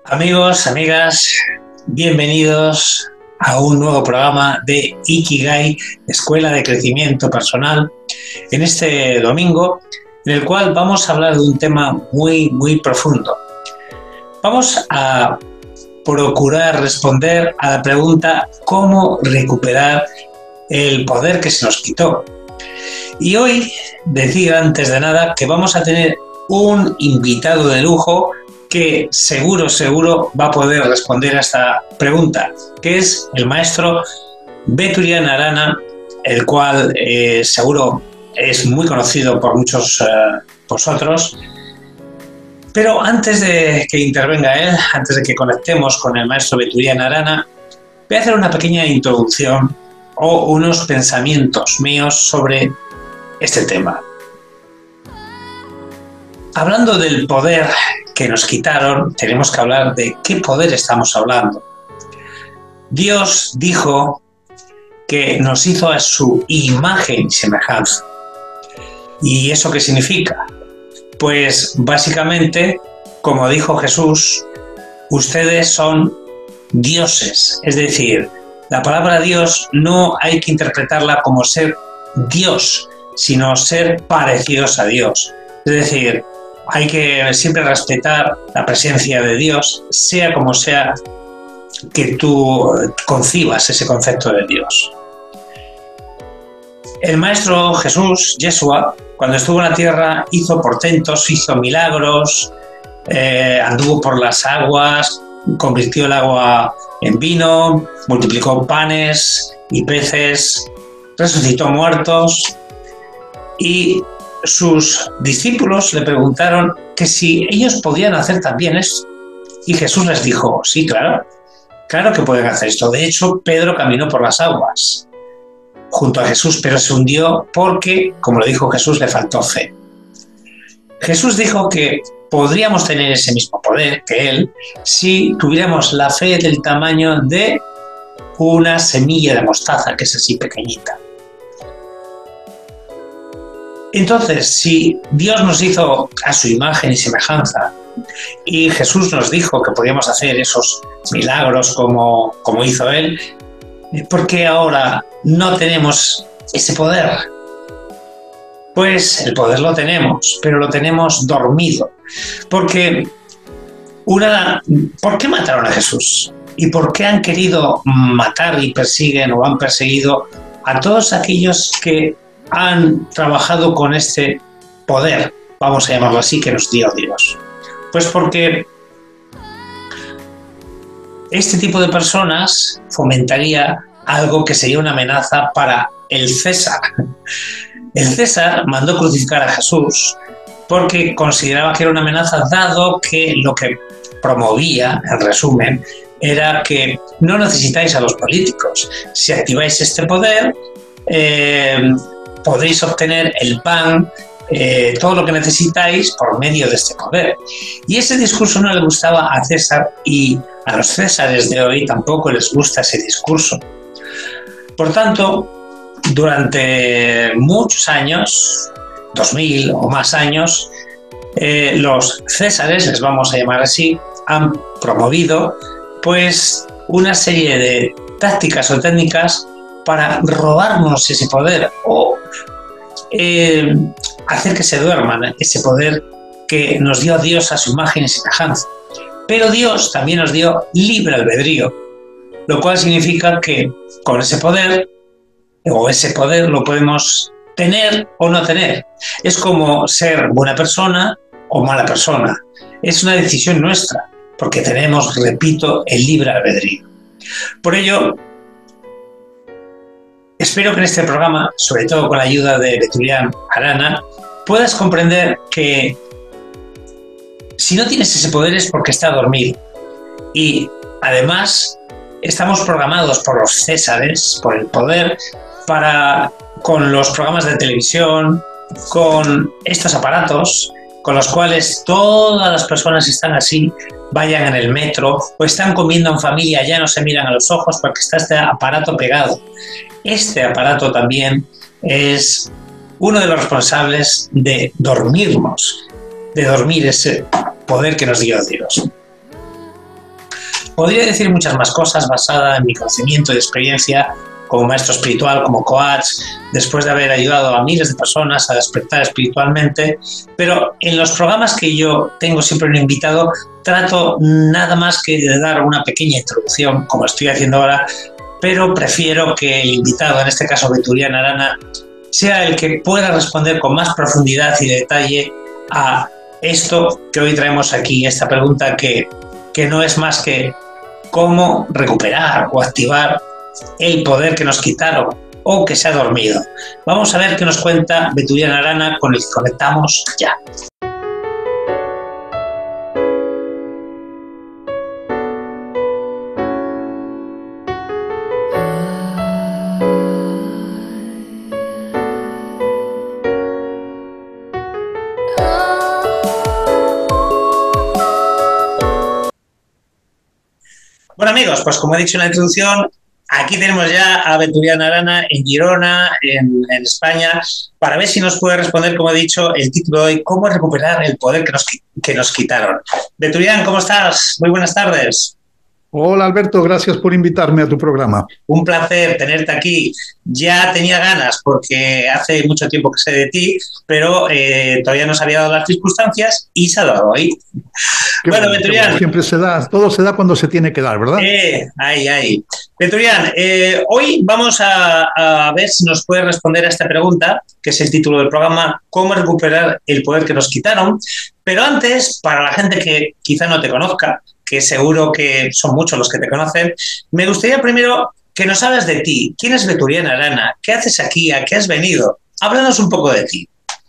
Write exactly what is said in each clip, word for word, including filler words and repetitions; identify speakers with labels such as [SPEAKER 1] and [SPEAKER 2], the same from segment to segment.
[SPEAKER 1] Amigos, amigas, bienvenidos a un nuevo programa de Ikigai, Escuela de Crecimiento Personal, en este domingo, en el cual vamos a hablar de un tema muy, muy profundo. Vamos a procurar responder a la pregunta ¿cómo recuperar el poder que se nos quitó? Y hoy, decir antes de nada que vamos a tener un invitado de lujo que seguro, seguro va a poder responder a esta pregunta, que es el maestro Beturian Arana, el cual eh, seguro es muy conocido por muchos eh, vosotros. Pero antes de que intervenga él, antes de que conectemos con el maestro Beturian Arana, voy a hacer una pequeña introducción o unos pensamientos míos sobre este tema. Hablando del poder que nos quitaron, tenemos que hablar de qué poder estamos hablando. Dios dijo que nos hizo a su imagen y semejanza. ¿Y eso qué significa? Pues básicamente, como dijo Jesús, ustedes son dioses. Es decir, la palabra Dios no hay que interpretarla como ser Dios, sino ser parecidos a Dios. Es decir, hay que siempre respetar la presencia de Dios, sea como sea que tú concibas ese concepto de Dios. El Maestro Jesús, Yeshua, cuando estuvo en la tierra, hizo portentos, hizo milagros, eh, anduvo por las aguas, convirtió el agua en vino, multiplicó panes y peces, resucitó muertos, y sus discípulos le preguntaron que si ellos podían hacer también esto. Y Jesús les dijo, sí, claro, claro que pueden hacer esto. De hecho, Pedro caminó por las aguas junto a Jesús, pero se hundió porque, como lo dijo Jesús, le faltó fe. Jesús dijo que podríamos tener ese mismo poder que él si tuviéramos la fe del tamaño de una semilla de mostaza, que es así pequeñita. Entonces, si Dios nos hizo a su imagen y semejanza y Jesús nos dijo que podíamos hacer esos milagros como, como hizo Él, ¿por qué ahora no tenemos ese poder? Pues el poder lo tenemos, pero lo tenemos dormido. Porque una, ¿por qué mataron a Jesús? ¿Y por qué han querido matar y persiguen o han perseguido a todos aquellos que han trabajado con este poder, vamos a llamarlo así, que nos dio Dios? Pues porque este tipo de personas fomentaría algo que sería una amenaza para el César. El César mandó crucificar a Jesús porque consideraba que era una amenaza, dado que lo que promovía, en resumen, era que no necesitáis a los políticos. Si activáis este poder, eh, podréis obtener el pan, eh, todo lo que necesitáis por medio de este poder. Y ese discurso no le gustaba a César, y a los Césares de hoy tampoco les gusta ese discurso. Por tanto, durante muchos años, dos mil o más años, eh, los Césares, les vamos a llamar así, han promovido pues una serie de tácticas o técnicas para robarnos ese poder o eh, hacer que se duerman ese poder que nos dio Dios a su imagen y semejanza. Pero Dios también nos dio libre albedrío, lo cual significa que con ese poder, o ese poder lo podemos tener o no tener. Es como ser buena persona o mala persona. Es una decisión nuestra, porque tenemos, repito, el libre albedrío. Por ello, espero que en este programa, sobre todo con la ayuda de Beturian Arana, puedas comprender que si no tienes ese poder es porque está dormido. Y además estamos programados por los Césares, por el poder, para, con los programas de televisión, con estos aparatos, con los cuales todas las personas están así, vayan en el metro o están comiendo en familia, ya no se miran a los ojos porque está este aparato pegado. Este aparato también es uno de los responsables de dormirnos, de dormir ese poder que nos dio Dios. Podría decir muchas más cosas basada en mi conocimiento y experiencia como maestro espiritual, como coach, después de haber ayudado a miles de personas a despertar espiritualmente, pero en los programas que yo tengo siempre un invitado, trato nada más que de dar una pequeña introducción, como estoy haciendo ahora, pero prefiero que el invitado, en este caso Beturián Arana, sea el que pueda responder con más profundidad y detalle a esto que hoy traemos aquí, esta pregunta que, que no es más que cómo recuperar o activar el poder que nos quitaron o que se ha dormido. Vamos a ver qué nos cuenta Beturián Arana, con el que conectamos ya. Bueno, amigos, pues como he dicho en la introducción, aquí tenemos ya a Beturián Arana en Girona, en, en España, para ver si nos puede responder, como he dicho, el título de hoy, ¿cómo recuperar el poder que nos, que nos quitaron? Beturián, ¿cómo estás? Muy buenas tardes.
[SPEAKER 2] Hola Alberto, gracias por invitarme a tu programa.
[SPEAKER 1] Un placer tenerte aquí. Ya tenía ganas porque hace mucho tiempo que sé de ti, pero eh, todavía no se había dado las circunstancias y se ha dado hoy.
[SPEAKER 2] Qué bueno, Beturián. Bueno, siempre se da, todo se da cuando se tiene que dar, ¿verdad?
[SPEAKER 1] Eh, ahí, ahí. Beturián, eh, hoy vamos a, a ver si nos puedes responder a esta pregunta, que es el título del programa, ¿cómo recuperar el poder que nos quitaron? Pero antes, para la gente que quizá no te conozca, que seguro que son muchos los que te conocen, me gustaría primero que nos hables de ti. ¿Quién es Beturián Arana? ¿Qué haces aquí? ¿A qué has venido? Háblanos un poco de ti.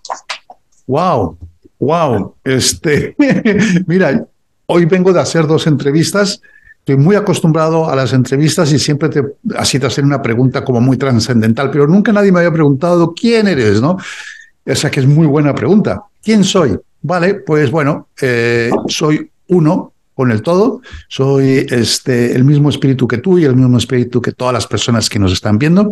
[SPEAKER 2] Wow, wow. Este, mira, hoy vengo de hacer dos entrevistas. Estoy muy acostumbrado a las entrevistas y siempre te, así te hacen una pregunta como muy trascendental, pero nunca nadie me había preguntado quién eres, ¿no? O sea que es muy buena pregunta. ¿Quién soy? Vale, pues bueno, eh, soy uno con el todo, soy este, el mismo espíritu que tú y el mismo espíritu que todas las personas que nos están viendo.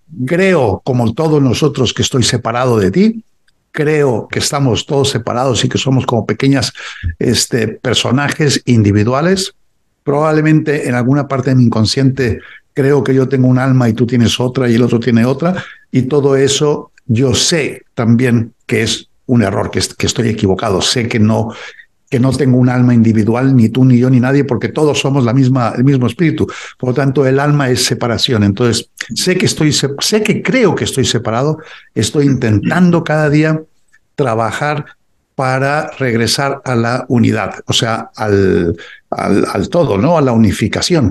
[SPEAKER 2] Creo, como todos nosotros, que estoy separado de ti. Creo que estamos todos separados y que somos como pequeñas este, personajes individuales. Probablemente en alguna parte de mi inconsciente creo que yo tengo un alma y tú tienes otra y el otro tiene otra. Y todo eso yo sé también que es un error, que, que estoy equivocado. Sé que no... que no tengo un alma individual, ni tú, ni yo, ni nadie, porque todos somos la misma, el mismo espíritu. Por lo tanto, el alma es separación. Entonces, sé que estoy, sé que creo que estoy separado, estoy intentando cada día trabajar para regresar a la unidad, o sea, al, al, al todo, ¿no? A la unificación.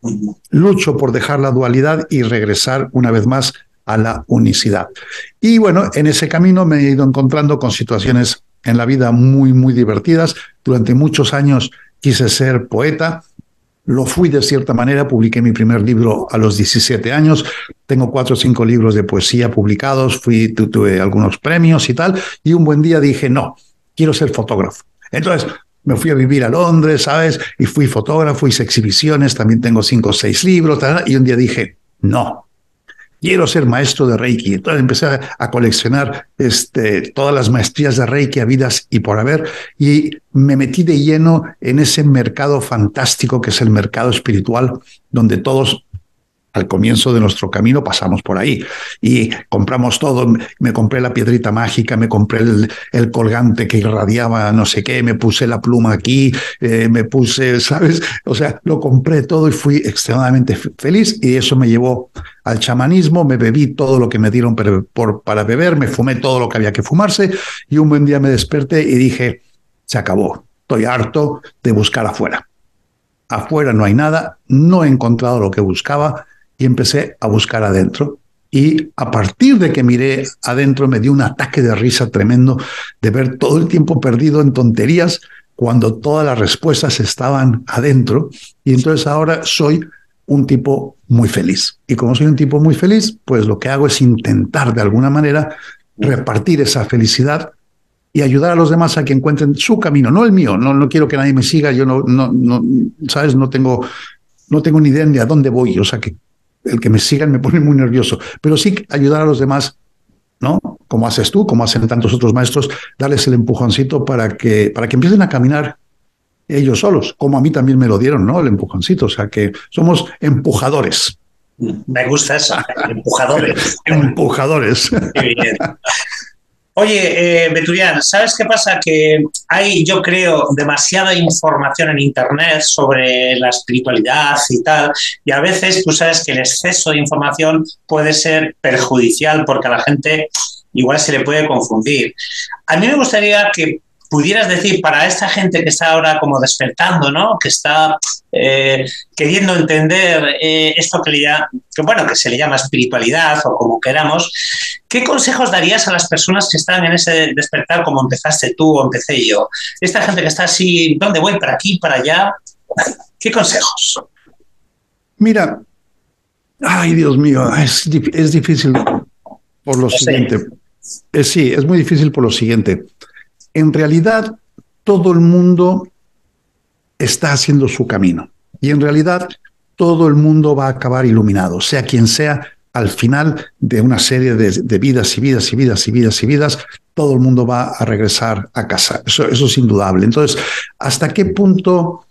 [SPEAKER 2] Lucho por dejar la dualidad y regresar una vez más a la unicidad. Y bueno, en ese camino me he ido encontrando con situaciones en la vida muy, muy divertidas. Durante muchos años quise ser poeta. Lo fui de cierta manera. Publiqué mi primer libro a los diecisiete años. Tengo cuatro o cinco libros de poesía publicados. Fui, tuve algunos premios y tal. Y un buen día dije, no, quiero ser fotógrafo. Entonces me fui a vivir a Londres, ¿sabes? Y fui fotógrafo, hice exhibiciones. También tengo cinco o seis libros. Tal, y un día dije, no, quiero ser maestro de Reiki. Entonces empecé a, a coleccionar este, todas las maestrías de Reiki habidas y por haber, y me metí de lleno en ese mercado fantástico que es el mercado espiritual, donde todos al comienzo de nuestro camino pasamos por ahí y compramos todo. Me compré la piedrita mágica, me compré el, el colgante que irradiaba no sé qué, me puse la pluma aquí, eh, me puse, ¿sabes? O sea, lo compré todo y fui extremadamente feliz, y eso me llevó al chamanismo. Me bebí todo lo que me dieron por, por, para beber, me fumé todo lo que había que fumarse, y un buen día me desperté y dije, se acabó, estoy harto de buscar afuera. Afuera no hay nada, no he encontrado lo que buscaba, y empecé a buscar adentro. Y a partir de que miré adentro me dio un ataque de risa tremendo de ver todo el tiempo perdido en tonterías cuando todas las respuestas estaban adentro. Y entonces ahora soy un tipo muy feliz. Y como soy un tipo muy feliz, pues lo que hago es intentar de alguna manera repartir esa felicidad y ayudar a los demás a que encuentren su camino, no el mío. No, no quiero que nadie me siga. Yo no, no, no, ¿sabes? No tengo, no tengo ni idea ni a dónde voy. O sea, que el que me sigan me pone muy nervioso, pero sí ayudar a los demás, ¿no? Como haces tú, como hacen tantos otros maestros, darles el empujoncito para que, para que empiecen a caminar ellos solos, como a mí también me lo dieron, ¿no? El empujoncito, o sea que somos empujadores.
[SPEAKER 1] Me gusta eso, empujadores.
[SPEAKER 2] Empujadores.
[SPEAKER 1] Qué bien. Oye, eh, Beturián, ¿sabes qué pasa? Que hay, yo creo, demasiada información en Internet sobre la espiritualidad y tal, y a veces tú sabes que el exceso de información puede ser perjudicial porque a la gente igual se le puede confundir. A mí me gustaría que pudieras decir para esta gente que está ahora como despertando, ¿no? Que está eh, queriendo entender eh, esto que, le llama, que, bueno, que se le llama espiritualidad o como queramos, ¿qué consejos darías a las personas que están en ese despertar como empezaste tú o empecé yo? Esta gente que está así, ¿dónde voy? ¿Para aquí? ¿Para allá? ¿Qué consejos?
[SPEAKER 2] Mira, ay Dios mío, es, es difícil por lo siguiente. Eh, sí, es muy difícil por lo siguiente. En realidad, todo el mundo está haciendo su camino. Y en realidad, todo el mundo va a acabar iluminado, sea quien sea, al final de una serie de, de vidas y vidas y vidas y vidas y vidas, todo el mundo va a regresar a casa. Eso, eso es indudable. Entonces, ¿hasta qué punto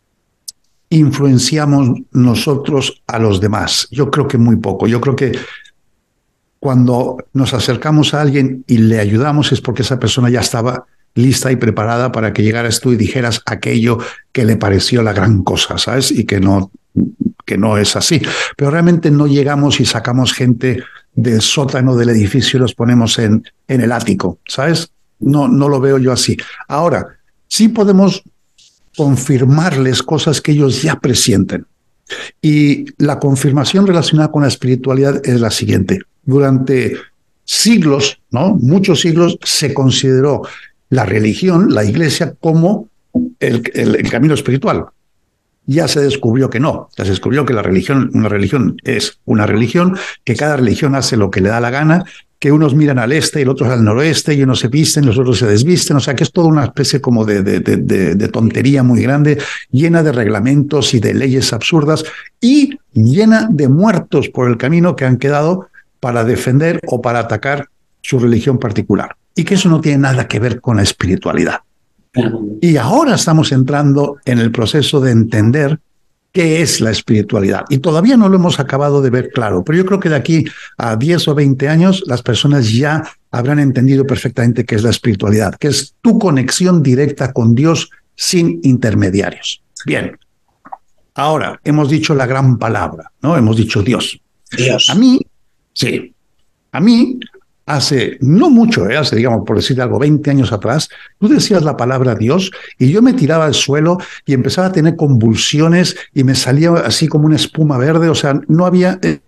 [SPEAKER 2] influenciamos nosotros a los demás? Yo creo que muy poco. Yo creo que cuando nos acercamos a alguien y le ayudamos es porque esa persona ya estaba lista y preparada para que llegaras tú y dijeras aquello que le pareció la gran cosa, ¿sabes? Y que no, que no es así. Pero realmente no llegamos y sacamos gente del sótano del edificio y los ponemos en, en el ático, ¿sabes? No, no lo veo yo así. Ahora, sí podemos confirmarles cosas que ellos ya presienten. Y la confirmación relacionada con la espiritualidad es la siguiente. Durante siglos, ¿no? Muchos siglos, se consideró la religión, la iglesia, como el, el, el camino espiritual. Ya se descubrió que no. Ya se descubrió que la religión, una religión es una religión, que cada religión hace lo que le da la gana, que unos miran al este y los otros al noroeste, y unos se visten, los otros se desvisten. O sea, que es toda una especie como de, de, de, de, de tontería muy grande, llena de reglamentos y de leyes absurdas, y llena de muertos por el camino que han quedado para defender o para atacar su religión particular. Y que eso no tiene nada que ver con la espiritualidad. Y ahora estamos entrando en el proceso de entender qué es la espiritualidad. Y todavía no lo hemos acabado de ver claro, pero yo creo que de aquí a diez o veinte años las personas ya habrán entendido perfectamente qué es la espiritualidad, que es tu conexión directa con Dios sin intermediarios. Bien, ahora hemos dicho la gran palabra, ¿no? Hemos dicho Dios.
[SPEAKER 1] Dios.
[SPEAKER 2] A mí, sí, a mí... Hace no mucho, ¿eh? hace, digamos, por decir algo, veinte años atrás, tú decías la palabra Dios y yo me tiraba al suelo y empezaba a tener convulsiones y me salía así como una espuma verde, o sea, no había... Eh,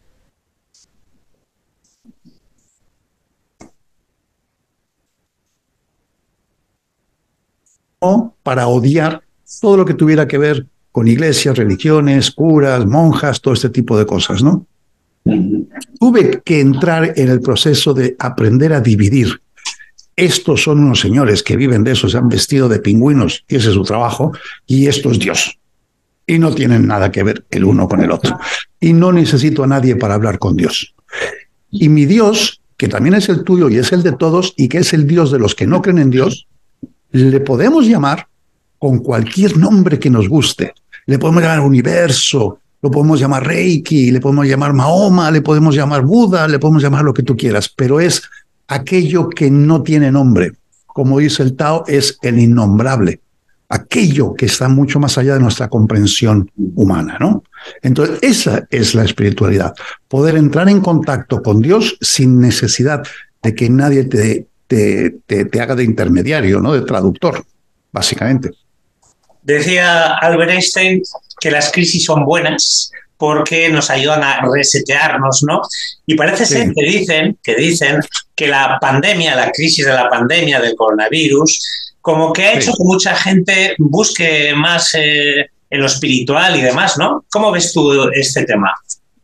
[SPEAKER 2] para odiar todo lo que tuviera que ver con iglesias, religiones, curas, monjas, todo este tipo de cosas, ¿no? Tuve que entrar en el proceso de aprender a dividir. Estos son unos señores que viven de eso, se han vestido de pingüinos y ese es su trabajo, y esto es Dios. Y no tienen nada que ver el uno con el otro. Y no necesito a nadie para hablar con Dios. Y mi Dios, que también es el tuyo y es el de todos, y que es el Dios de los que no creen en Dios, le podemos llamar con cualquier nombre que nos guste. Le podemos llamar universo, lo podemos llamar Reiki, le podemos llamar Mahoma, le podemos llamar Buda, le podemos llamar lo que tú quieras, pero es aquello que no tiene nombre. Como dice el Tao, es el innombrable, aquello que está mucho más allá de nuestra comprensión humana, ¿no? Entonces, esa es la espiritualidad, poder entrar en contacto con Dios sin necesidad de que nadie te, te, te, te haga de intermediario, ¿no? De traductor, básicamente.
[SPEAKER 1] Decía Albert Einstein que las crisis son buenas porque nos ayudan a resetearnos, ¿no? Y parece ser sí. que dicen, que dicen que la pandemia, la crisis de la pandemia del coronavirus, como que ha hecho sí. que mucha gente busque más eh, en lo espiritual y demás, ¿no? ¿Cómo ves tú este tema?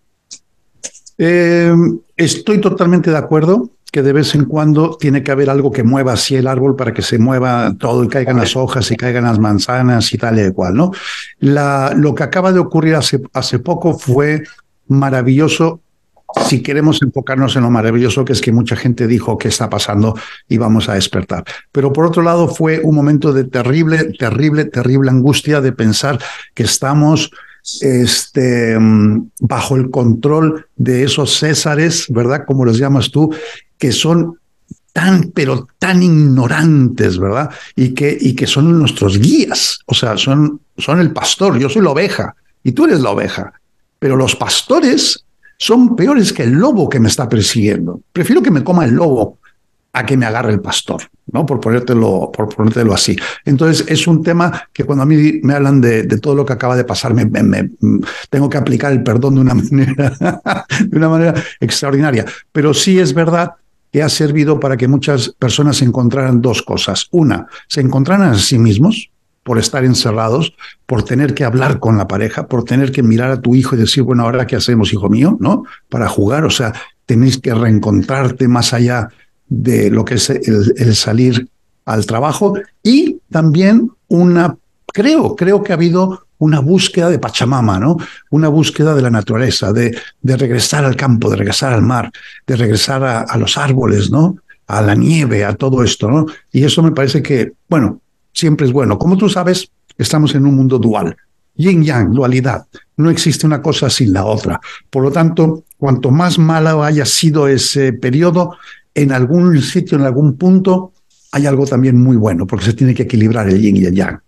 [SPEAKER 2] Eh, estoy totalmente de acuerdo que de vez en cuando tiene que haber algo que mueva así el árbol para que se mueva todo y caigan las hojas y caigan las manzanas y tal y cual, ¿no? La, lo que acaba de ocurrir hace, hace poco fue maravilloso si queremos enfocarnos en lo maravilloso que es que mucha gente dijo qué está pasando y vamos a despertar. Pero por otro lado fue un momento de terrible, terrible, terrible angustia de pensar que estamos este, bajo el control de esos césares, ¿verdad? Como los llamas tú, que son tan, pero tan ignorantes, ¿verdad? Y que, y que son nuestros guías, o sea, son, son el pastor, yo soy la oveja y tú eres la oveja, pero los pastores son peores que el lobo que me está persiguiendo. Prefiero que me coma el lobo a que me agarre el pastor, ¿no? Por ponértelo, por ponértelo así. Entonces, es un tema que cuando a mí me hablan de, de todo lo que acaba de pasar, me, me, me, tengo que aplicar el perdón de una manera, de una manera extraordinaria. Pero sí es verdad que ha servido para que muchas personas encontraran dos cosas. Una, se encontraran a sí mismos por estar encerrados, por tener que hablar con la pareja, por tener que mirar a tu hijo y decir, bueno, ¿ahora qué hacemos, hijo mío? ¿No? Para jugar, o sea, tenéis que reencontrarte más allá de lo que es el, el salir al trabajo. Y también una, creo, creo que ha habido una búsqueda de Pachamama, ¿no? Una búsqueda de la naturaleza, de, de regresar al campo, de regresar al mar, de regresar a, a los árboles, ¿no? A la nieve, a todo esto, ¿no? Y eso me parece que, bueno, siempre es bueno. Como tú sabes, estamos en un mundo dual. Yin-yang, dualidad. No existe una cosa sin la otra. Por lo tanto, cuanto más malo haya sido ese periodo, en algún sitio, en algún punto, hay algo también muy bueno, porque se tiene que equilibrar el yin y el yang.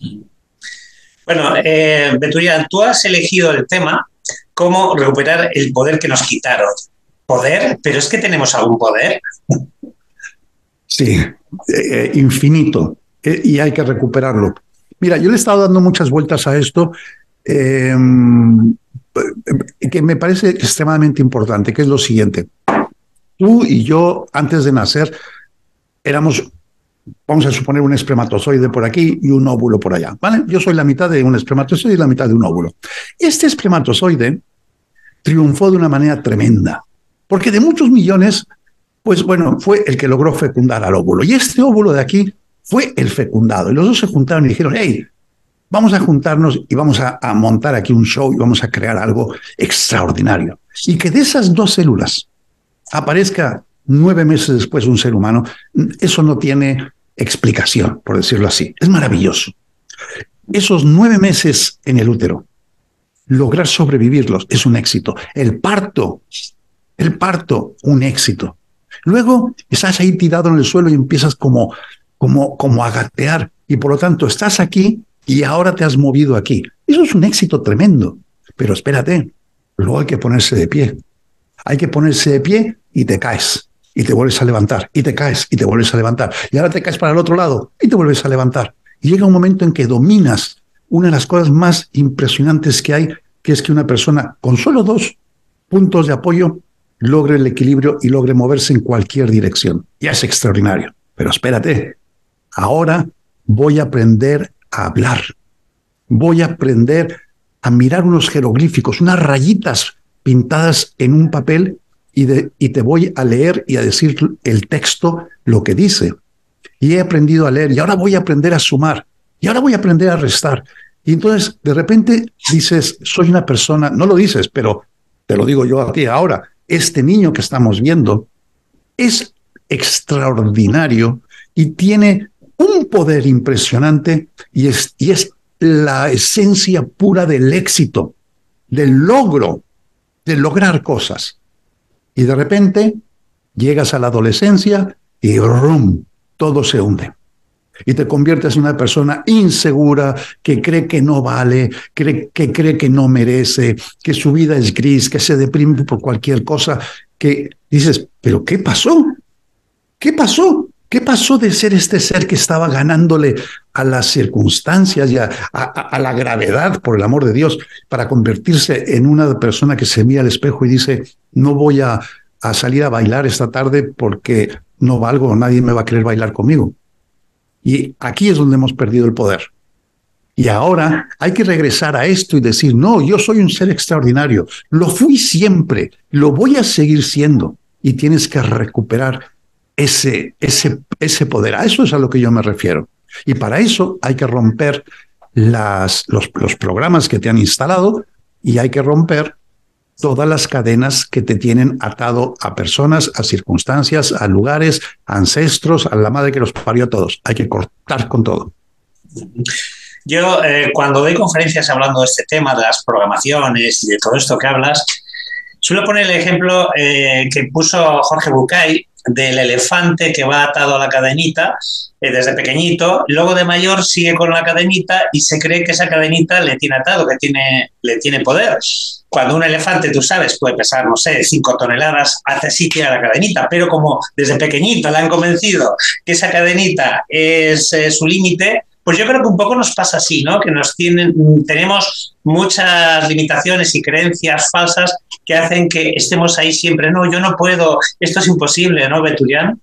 [SPEAKER 1] Bueno, eh, Beturián, tú has elegido el tema cómo recuperar el poder que nos quitaron. ¿Poder? ¿Pero es que tenemos algún poder?
[SPEAKER 2] Sí, eh, infinito. Y hay que recuperarlo. Mira, yo le he estado dando muchas vueltas a esto, eh, que me parece extremadamente importante, que es lo siguiente. Tú y yo, antes de nacer, éramos, vamos a suponer, un espermatozoide por aquí y un óvulo por allá, ¿vale? Yo soy la mitad de un espermatozoide y la mitad de un óvulo. Este espermatozoide triunfó de una manera tremenda, porque de muchos millones, pues bueno, fue el que logró fecundar al óvulo. Y este óvulo de aquí fue el fecundado. Y los dos se juntaron y dijeron, hey, vamos a juntarnos y vamos a, a montar aquí un show y vamos a crear algo extraordinario. Y que de esas dos células aparezca nueve meses después un ser humano, eso no tiene explicación, por decirlo así. Es maravilloso. Esos nueve meses en el útero, lograr sobrevivirlos es un éxito. El parto, el parto, un éxito. Luego estás ahí tirado en el suelo y empiezas como... Como, como a gatear, y por lo tanto estás aquí y ahora te has movido aquí. Eso es un éxito tremendo, pero espérate, luego hay que ponerse de pie. Hay que ponerse de pie y te caes, y te vuelves a levantar, y te caes, y te vuelves a levantar, y ahora te caes para el otro lado, y te vuelves a levantar. Y llega un momento en que dominas una de las cosas más impresionantes que hay, que es que una persona con solo dos puntos de apoyo logre el equilibrio y logre moverse en cualquier dirección. Ya es extraordinario, pero espérate. Ahora voy a aprender a hablar. Voy a aprender a mirar unos jeroglíficos, unas rayitas pintadas en un papel y, de, y te voy a leer y a decir el texto, lo que dice. Y he aprendido a leer y ahora voy a aprender a sumar y ahora voy a aprender a restar. Y entonces de repente dices, soy una persona, no lo dices, pero te lo digo yo a ti ahora, este niño que estamos viendo es extraordinario y tiene un poder impresionante y es, y es la esencia pura del éxito, del logro, de lograr cosas. Y de repente llegas a la adolescencia y ¡rum! Todo se hunde. Y te conviertes en una persona insegura, que cree que no vale, cree, que cree que no merece, que su vida es gris, que se deprime por cualquier cosa, que dices, ¿pero qué pasó? ¿Qué pasó? ¿Qué pasó de ser este ser que estaba ganándole a las circunstancias y a, a, a la gravedad, por el amor de Dios, para convertirse en una persona que se mira al espejo y dice, no voy a, a salir a bailar esta tarde porque no valgo, nadie me va a querer bailar conmigo? Y aquí es donde hemos perdido el poder. Y ahora hay que regresar a esto y decir, no, yo soy un ser extraordinario, lo fui siempre, lo voy a seguir siendo, y tienes que recuperar ese, ese, ese poder. A eso es a lo que yo me refiero. Y para eso hay que romper las, los, los programas que te han instalado y hay que romper todas las cadenas que te tienen atado a personas, a circunstancias, a lugares, a ancestros, a la madre que los parió a todos. Hay que cortar con todo.
[SPEAKER 1] Yo, eh, cuando doy conferencias hablando de este tema, de las programaciones y de todo esto que hablas, suelo poner el ejemplo eh, que puso Jorge Bucay del elefante que va atado a la cadenita eh, desde pequeñito, luego de mayor sigue con la cadenita y se cree que esa cadenita le tiene atado, que tiene, le tiene poder. Cuando un elefante, tú sabes, puede pesar, no sé, cinco toneladas, hace sí que a la cadenita, pero como desde pequeñito le han convencido que esa cadenita es eh, su límite, pues yo creo que un poco nos pasa así, ¿no? Que nos tienen, tenemos muchas limitaciones y creencias falsas que hacen que estemos ahí siempre. No, yo no puedo, esto es imposible, ¿no, Beturián?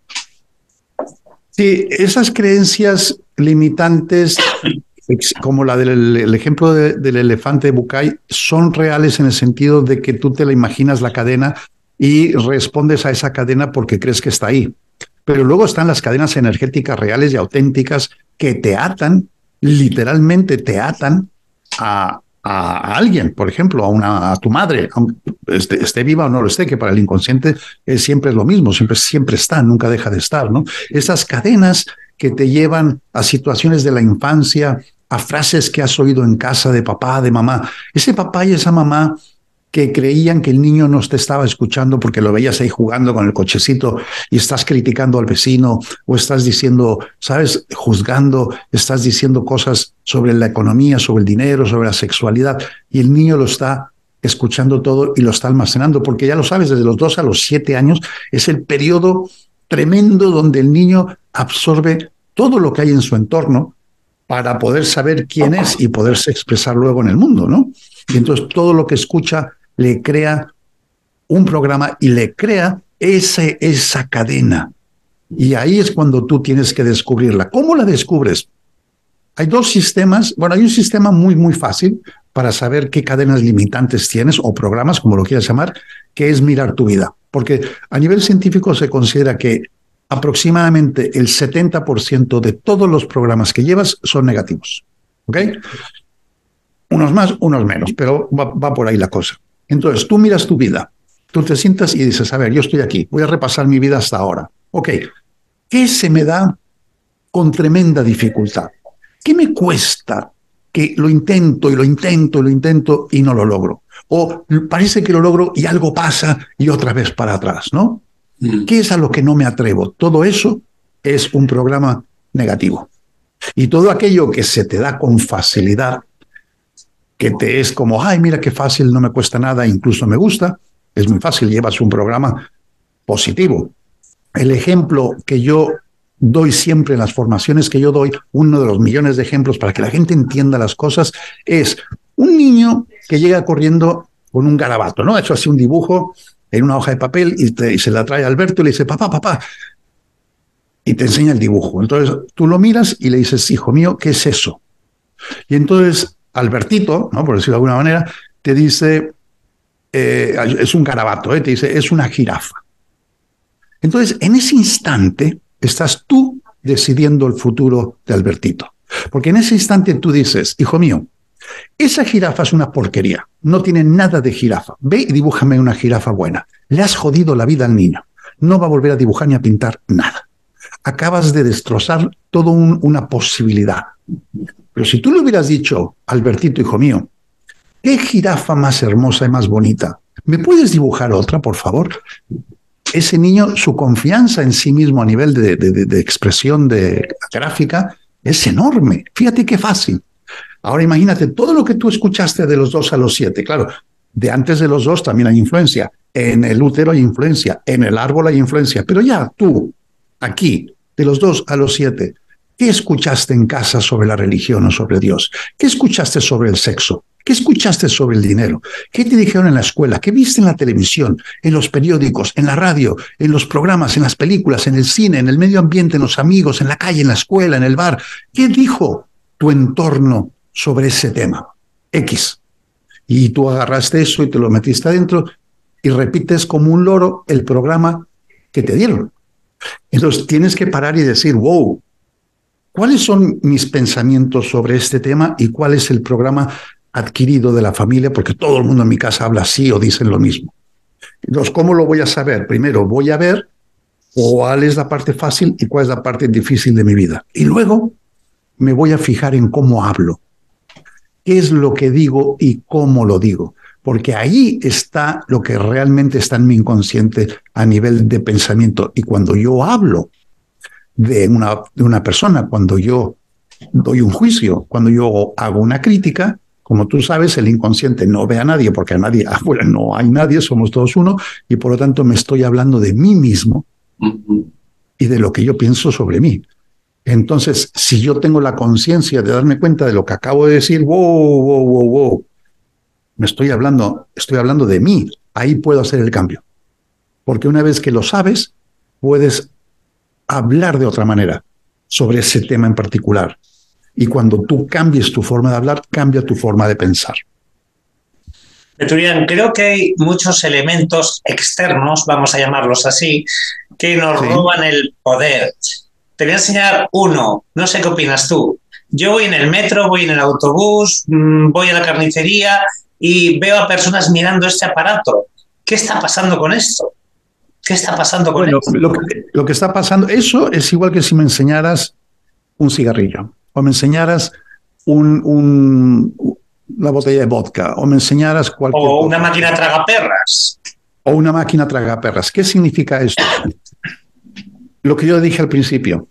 [SPEAKER 2] Sí, esas creencias limitantes, como la del el ejemplo de, del elefante de Bucay, son reales en el sentido de que tú te la imaginas la cadena y respondes a esa cadena porque crees que está ahí. Pero luego están las cadenas energéticas reales y auténticas que te atan, literalmente te atan a, a, a alguien, por ejemplo, a, una, a tu madre, esté, esté viva o no lo esté, que para el inconsciente es, siempre es lo mismo, siempre, siempre está, nunca deja de estar, ¿no? Esas cadenas que te llevan a situaciones de la infancia, a frases que has oído en casa de papá, de mamá. Ese papá y esa mamá que creían que el niño no te estaba escuchando porque lo veías ahí jugando con el cochecito y estás criticando al vecino o estás diciendo, ¿sabes? Juzgando, estás diciendo cosas sobre la economía, sobre el dinero, sobre la sexualidad y el niño lo está escuchando todo y lo está almacenando porque ya lo sabes, desde los dos a los siete años es el periodo tremendo donde el niño absorbe todo lo que hay en su entorno para poder saber quién es y poderse expresar luego en el mundo, ¿no? Y entonces todo lo que escucha le crea un programa y le crea ese, esa cadena. Y ahí es cuando tú tienes que descubrirla. ¿Cómo la descubres? Hay dos sistemas. Bueno, hay un sistema muy, muy fácil para saber qué cadenas limitantes tienes o programas, como lo quieras llamar, que es mirar tu vida. Porque a nivel científico se considera que aproximadamente el setenta por ciento de todos los programas que llevas son negativos. ¿Ok? Unos más, unos menos, pero va, va por ahí la cosa. Entonces, tú miras tu vida, tú te sientas y dices, a ver, yo estoy aquí, voy a repasar mi vida hasta ahora. Ok, ¿qué se me da con tremenda dificultad? ¿Qué me cuesta que lo intento y lo intento y lo intento y no lo logro? O parece que lo logro y algo pasa y otra vez para atrás, ¿no? ¿Qué es a lo que no me atrevo? Todo eso es un programa negativo. Y todo aquello que se te da con facilidad, que te es como, ay, mira qué fácil, no me cuesta nada, incluso me gusta, es muy fácil, llevas un programa positivo. El ejemplo que yo doy siempre en las formaciones que yo doy, uno de los millones de ejemplos para que la gente entienda las cosas, es un niño que llega corriendo con un garabato, ¿no? Ha hecho así un dibujo en una hoja de papel y, te, y se la trae a Alberto y le dice, papá, papá, y te enseña el dibujo. Entonces tú lo miras y le dices, hijo mío, ¿qué es eso? Y entonces Albertito, ¿no? Por decirlo de alguna manera, te dice, eh, es un garabato, ¿eh? Te dice, es una jirafa. Entonces, en ese instante, estás tú decidiendo el futuro de Albertito. Porque en ese instante tú dices, hijo mío, esa jirafa es una porquería, no tiene nada de jirafa. Ve y dibújame una jirafa buena. Le has jodido la vida al niño. No va a volver a dibujar ni a pintar nada. Acabas de destrozar toda un, una posibilidad. Pero si tú le hubieras dicho, Albertito, hijo mío, ¿qué jirafa más hermosa y más bonita? ¿Me puedes dibujar otra, por favor? Ese niño, su confianza en sí mismo a nivel de, de, de expresión de gráfica es enorme. Fíjate qué fácil. Ahora imagínate todo lo que tú escuchaste de los dos a los siete. Claro, de antes de los dos también hay influencia. En el útero hay influencia. En el árbol hay influencia. Pero ya tú, aquí, de los dos a los siete, ¿qué escuchaste en casa sobre la religión o sobre Dios? ¿Qué escuchaste sobre el sexo? ¿Qué escuchaste sobre el dinero? ¿Qué te dijeron en la escuela? ¿Qué viste en la televisión, en los periódicos, en la radio, en los programas, en las películas, en el cine, en el medio ambiente, en los amigos, en la calle, en la escuela, en el bar? ¿Qué dijo tu entorno sobre ese tema? X. Y tú agarraste eso y te lo metiste adentro y repites como un loro el programa que te dieron. Entonces tienes que parar y decir, wow, ¿cuáles son mis pensamientos sobre este tema y cuál es el programa adquirido de la familia, porque todo el mundo en mi casa habla así o dicen lo mismo. Entonces, ¿cómo lo voy a saber? Primero voy a ver cuál es la parte fácil y cuál es la parte difícil de mi vida. Y luego me voy a fijar en cómo hablo, qué es lo que digo y cómo lo digo. Porque ahí está lo que realmente está en mi inconsciente a nivel de pensamiento. Y cuando yo hablo de una, de una persona, cuando yo doy un juicio, cuando yo hago una crítica, como tú sabes, el inconsciente no ve a nadie, porque a nadie afuera no hay nadie, somos todos uno, y por lo tanto me estoy hablando de mí mismo y de lo que yo pienso sobre mí. Entonces, si yo tengo la conciencia de darme cuenta de lo que acabo de decir, wow, wow, wow, wow, me estoy hablando, estoy hablando de mí, ahí puedo hacer el cambio. Porque una vez que lo sabes, puedes hablar de otra manera sobre ese tema en particular. Y cuando tú cambies tu forma de hablar, cambia tu forma de pensar.
[SPEAKER 1] Beturián, creo que hay muchos elementos externos, vamos a llamarlos así, que nos sí. roban el poder. Te voy a enseñar uno, no sé qué opinas tú. Yo voy en el metro, voy en el autobús, voy a la carnicería y veo a personas mirando este aparato. ¿Qué está pasando con esto? ¿Qué está pasando con
[SPEAKER 2] bueno,
[SPEAKER 1] esto?
[SPEAKER 2] Lo que, lo que está pasando, eso es igual que si me enseñaras un cigarrillo o me enseñaras un, un, una botella de vodka o me enseñaras cualquier
[SPEAKER 1] O una
[SPEAKER 2] cosa.
[SPEAKER 1] máquina tragaperras.
[SPEAKER 2] O una máquina tragaperras. ¿Qué significa esto? Lo que yo dije al principio,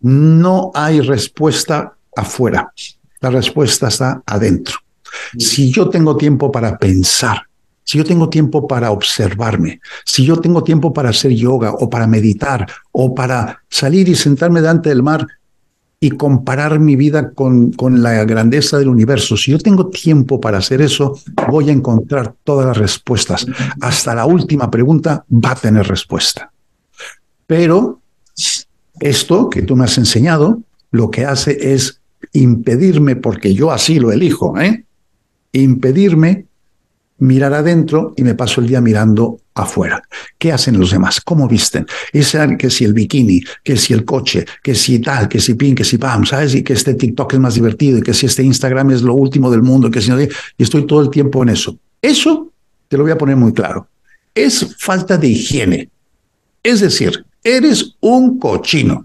[SPEAKER 2] no hay respuesta afuera, la respuesta está adentro. Si yo tengo tiempo para pensar, si yo tengo tiempo para observarme, si yo tengo tiempo para hacer yoga o para meditar o para salir y sentarme delante del mar y comparar mi vida con, con la grandeza del universo, si yo tengo tiempo para hacer eso, voy a encontrar todas las respuestas. Hasta la última pregunta va a tener respuesta. Pero esto que tú me has enseñado, lo que hace es impedirme, porque yo así lo elijo, ¿eh? impedirme mirar adentro y me paso el día mirando afuera. ¿Qué hacen los demás? ¿Cómo visten? Ese, que si el bikini, que si el coche, que si tal, que si pin, que si pam, ¿sabes? Y que este TikTok es más divertido y que si este Instagram es lo último del mundo, que si no, y estoy todo el tiempo en eso. Eso, te lo voy a poner muy claro, es falta de higiene. Es decir, eres un cochino.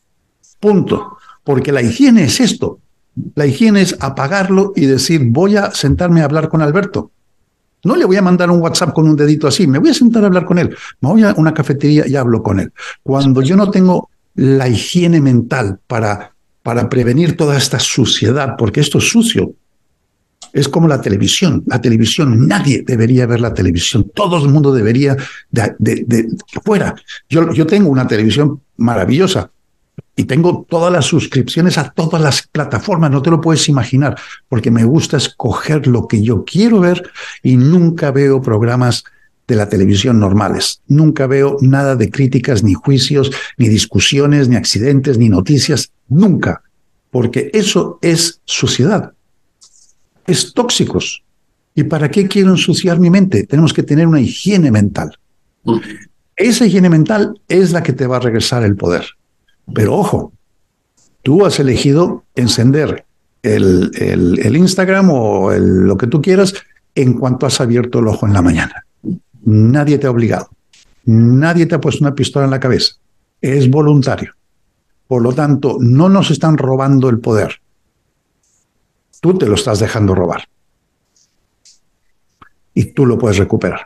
[SPEAKER 2] Punto. Porque la higiene es esto. La higiene es apagarlo y decir, voy a sentarme a hablar con Alberto. No le voy a mandar un WhatsApp con un dedito así, me voy a sentar a hablar con él. Me voy a una cafetería y hablo con él. Cuando yo no tengo la higiene mental para, para prevenir toda esta suciedad, porque esto es sucio, es como la televisión. La televisión, nadie debería ver la televisión. Todo el mundo debería de, de, de, de fuera. Yo, yo tengo una televisión maravillosa y tengo todas las suscripciones a todas las plataformas. No te lo puedes imaginar, porque me gusta escoger lo que yo quiero ver y nunca veo programas de la televisión normales. Nunca veo nada de críticas, ni juicios, ni discusiones, ni accidentes, ni noticias. Nunca. Porque eso es suciedad. Es tóxicos. ¿Y para qué quiero ensuciar mi mente? Tenemos que tener una higiene mental. Esa higiene mental es la que te va a regresar el poder. Pero ojo, tú has elegido encender el, el, el Instagram o el, lo que tú quieras en cuanto has abierto el ojo en la mañana. Nadie te ha obligado. Nadie te ha puesto una pistola en la cabeza. Es voluntario. Por lo tanto, no nos están robando el poder. Tú te lo estás dejando robar. Y tú lo puedes recuperar.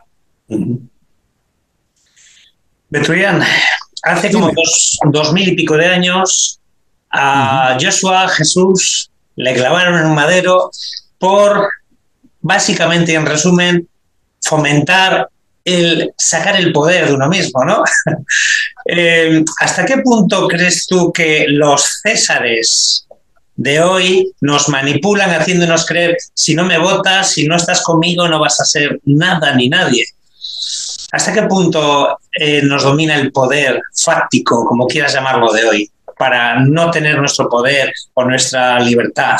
[SPEAKER 1] Beturián, hace como dos, dos mil y pico de años a uh-huh. Joshua, Jesús, le clavaron en un madero por, básicamente, en resumen, fomentar el sacar el poder de uno mismo, ¿no? eh, ¿Hasta qué punto crees tú que los césares de hoy nos manipulan haciéndonos creer, si no me votas, si no estás conmigo, no vas a ser nada ni nadie? ¿Hasta qué punto eh, nos domina el poder fáctico, como quieras llamarlo, de hoy, para no tener nuestro poder o nuestra libertad?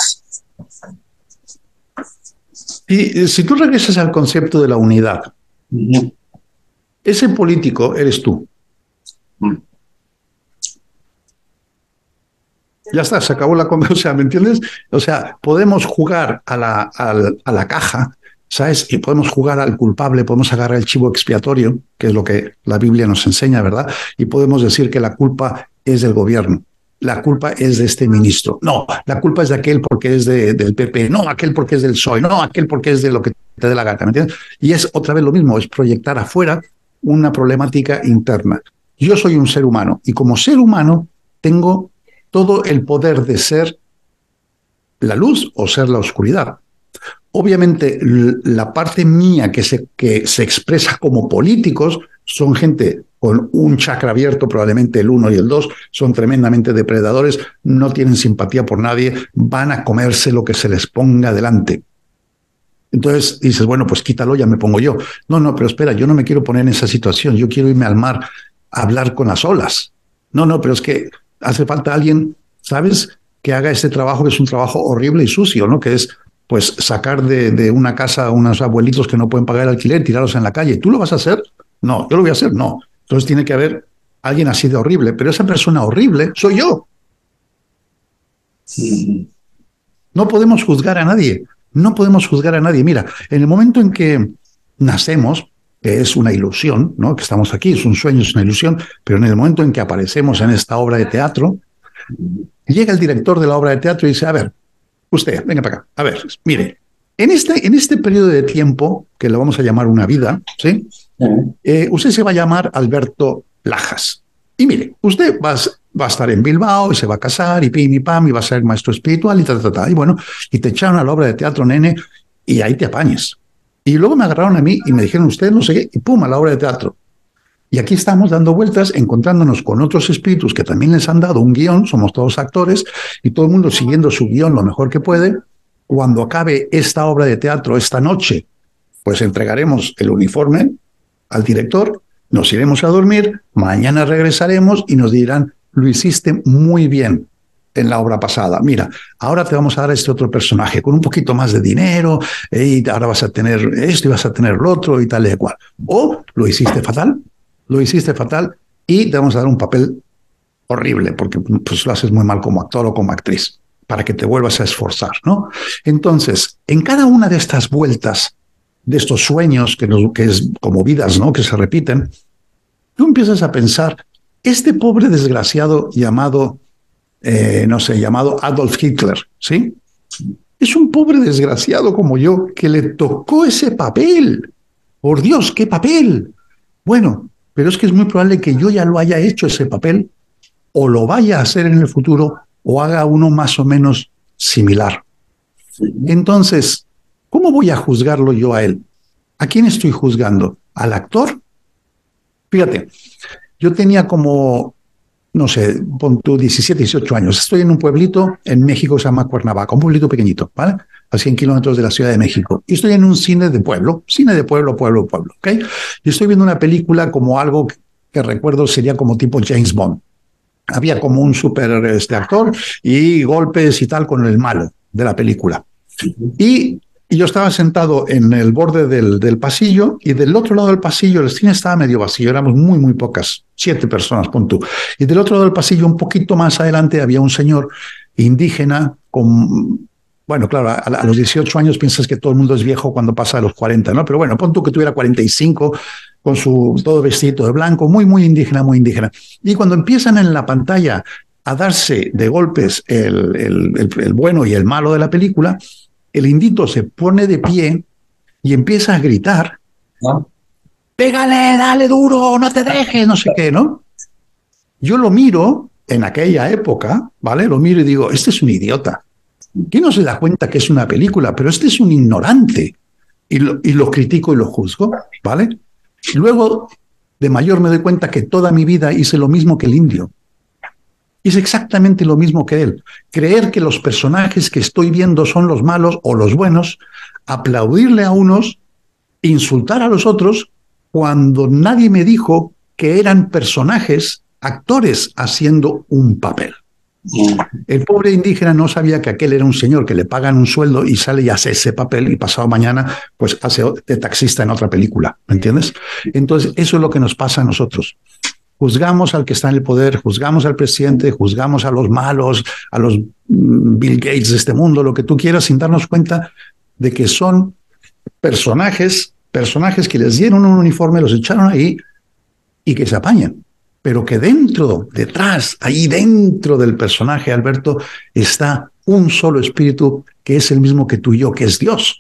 [SPEAKER 2] Y si tú regresas al concepto de la unidad, mm. ese político eres tú. Mm. Ya está, se acabó la conversación, o sea, ¿me entiendes? O sea, podemos jugar a la, a, a la caja, ¿sabes? Y podemos jugar al culpable, podemos agarrar el chivo expiatorio, que es lo que la Biblia nos enseña, ¿verdad? Y podemos decir que la culpa es del gobierno. La culpa es de este ministro. No, la culpa es de aquel porque es de, del P P. No, aquel porque es del P S O E. No, aquel porque es de lo que te dé la gana, ¿me entiendes? Y es otra vez lo mismo, es proyectar afuera una problemática interna. Yo soy un ser humano y como ser humano tengo todo el poder de ser la luz o ser la oscuridad. Obviamente, la parte mía que se, que se expresa como políticos son gente con un chakra abierto, probablemente el uno y el dos, son tremendamente depredadores, no tienen simpatía por nadie, van a comerse lo que se les ponga delante. Entonces dices, bueno, pues quítalo, ya me pongo yo. No, no, pero espera, yo no me quiero poner en esa situación, yo quiero irme al mar a hablar con las olas. No, no, pero es que hace falta alguien, ¿sabes?, que haga este trabajo, que es un trabajo horrible y sucio, ¿no? Que es, pues, sacar de, de una casa a unos abuelitos que no pueden pagar el alquiler, tirarlos en la calle. ¿Tú lo vas a hacer? No. ¿Yo lo voy a hacer? No. Entonces tiene que haber alguien así de horrible, pero esa persona horrible soy yo. Sí. No podemos juzgar a nadie. No podemos juzgar a nadie. Mira, en el momento en que nacemos, que es una ilusión, ¿no? Que estamos aquí, es un sueño, es una ilusión, pero en el momento en que aparecemos en esta obra de teatro, llega el director de la obra de teatro y dice, a ver, usted, venga para acá, a ver, mire, en este, en este periodo de tiempo, que lo vamos a llamar una vida, ¿sí? Eh, usted se va a llamar Alberto Lajas. Y mire, usted va, va a estar en Bilbao y se va a casar y pim y pam y va a ser maestro espiritual y ta, ta, ta. Y bueno, y te echaron a la obra de teatro, nene, y ahí te apañes. Y luego me agarraron a mí y me dijeron, usted no sé qué, y pum, a la obra de teatro. Y aquí estamos dando vueltas, encontrándonos con otros espíritus que también les han dado un guión, somos todos actores, y todo el mundo siguiendo su guión lo mejor que puede. Cuando acabe esta obra de teatro esta noche, pues entregaremos el uniforme al director, nos iremos a dormir, mañana regresaremos y nos dirán, lo hiciste muy bien en la obra pasada. Mira, ahora te vamos a dar este otro personaje con un poquito más de dinero, eh, y ahora vas a tener esto y vas a tener lo otro y tal y cual. O lo hiciste fatal, lo hiciste fatal y te vamos a dar un papel horrible porque pues, lo haces muy mal como actor o como actriz para que te vuelvas a esforzar, ¿no? Entonces, en cada una de estas vueltas, de estos sueños que, nos, que es como vidas, ¿no?, que se repiten, tú empiezas a pensar, este pobre desgraciado llamado, eh, no sé, llamado Adolf Hitler, ¿sí? Es un pobre desgraciado como yo que le tocó ese papel. Por Dios, ¿qué papel? Bueno, pero es que es muy probable que yo ya lo haya hecho ese papel o lo vaya a hacer en el futuro o haga uno más o menos similar. Entonces, ¿cómo voy a juzgarlo yo a él? ¿A quién estoy juzgando? ¿Al actor? Fíjate, yo tenía como, no sé, pon tú diecisiete, dieciocho años. Estoy en un pueblito en México que se llama Cuernavaca, un pueblito pequeñito, ¿vale? A cien kilómetros de la Ciudad de México. Y estoy en un cine de pueblo, cine de pueblo, pueblo, pueblo, ¿ok? Y estoy viendo una película como algo que, que recuerdo sería como tipo James Bond. Había como un super este, actor y golpes y tal con el malo de la película. Y, y yo estaba sentado en el borde del, del pasillo y del otro lado del pasillo el cine estaba medio vacío, éramos muy, muy pocas, siete personas, pon tú. Y del otro lado del pasillo, un poquito más adelante, había un señor indígena con... Bueno, claro, a, a los dieciocho años piensas que todo el mundo es viejo cuando pasa a los cuarenta, ¿no? Pero bueno, pon tú que tuviera cuarenta y cinco, con su todo vestido de blanco, muy, muy indígena, muy indígena. Y cuando empiezan en la pantalla a darse de golpes el, el, el, el bueno y el malo de la película, el indito se pone de pie y empieza a gritar, ¿no? Pégale, dale duro, no te dejes, no sé qué, ¿no? Yo lo miro en aquella época, ¿vale? Lo miro y digo, este es un idiota. ¿Quién no se da cuenta que es una película? Pero este es un ignorante. Y lo, y lo critico y lo juzgo, ¿vale? Y luego, de mayor, me doy cuenta que toda mi vida hice lo mismo que el indio. Hice exactamente lo mismo que él. Creer que los personajes que estoy viendo son los malos o los buenos, aplaudirle a unos, insultar a los otros, cuando nadie me dijo que eran personajes, actores haciendo un papel. El pobre indígena no sabía que aquel era un señor que le pagan un sueldo y sale y hace ese papel y pasado mañana pues hace de taxista en otra película, ¿me entiendes? Entonces eso es lo que nos pasa a nosotros. juzgamos al que está en el poder, juzgamos al presidente, juzgamos a los malos, a los Bill Gates de este mundo, lo que tú quieras, sin darnos cuenta de que son personajes, personajes que les dieron un uniforme, los echaron ahí y que se apañan. Pero que dentro, detrás, ahí dentro del personaje, Alberto, está un solo espíritu que es el mismo que tú y yo, que es Dios.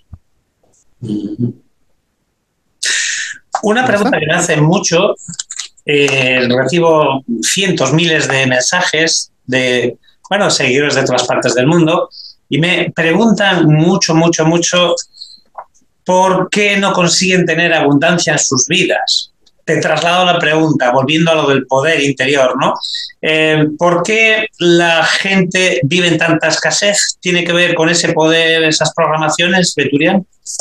[SPEAKER 1] Una pregunta que me hacen mucho, eh, recibo cientos, miles de mensajes de, bueno, seguidores de todas partes del mundo y me preguntan mucho, mucho, mucho por qué no consiguen tener abundancia en sus vidas. Te traslado la pregunta, volviendo a lo del poder interior, ¿no? Eh, ¿Por qué la gente vive en tanta escasez? ¿Tiene que ver con ese poder, esas programaciones, Veturián?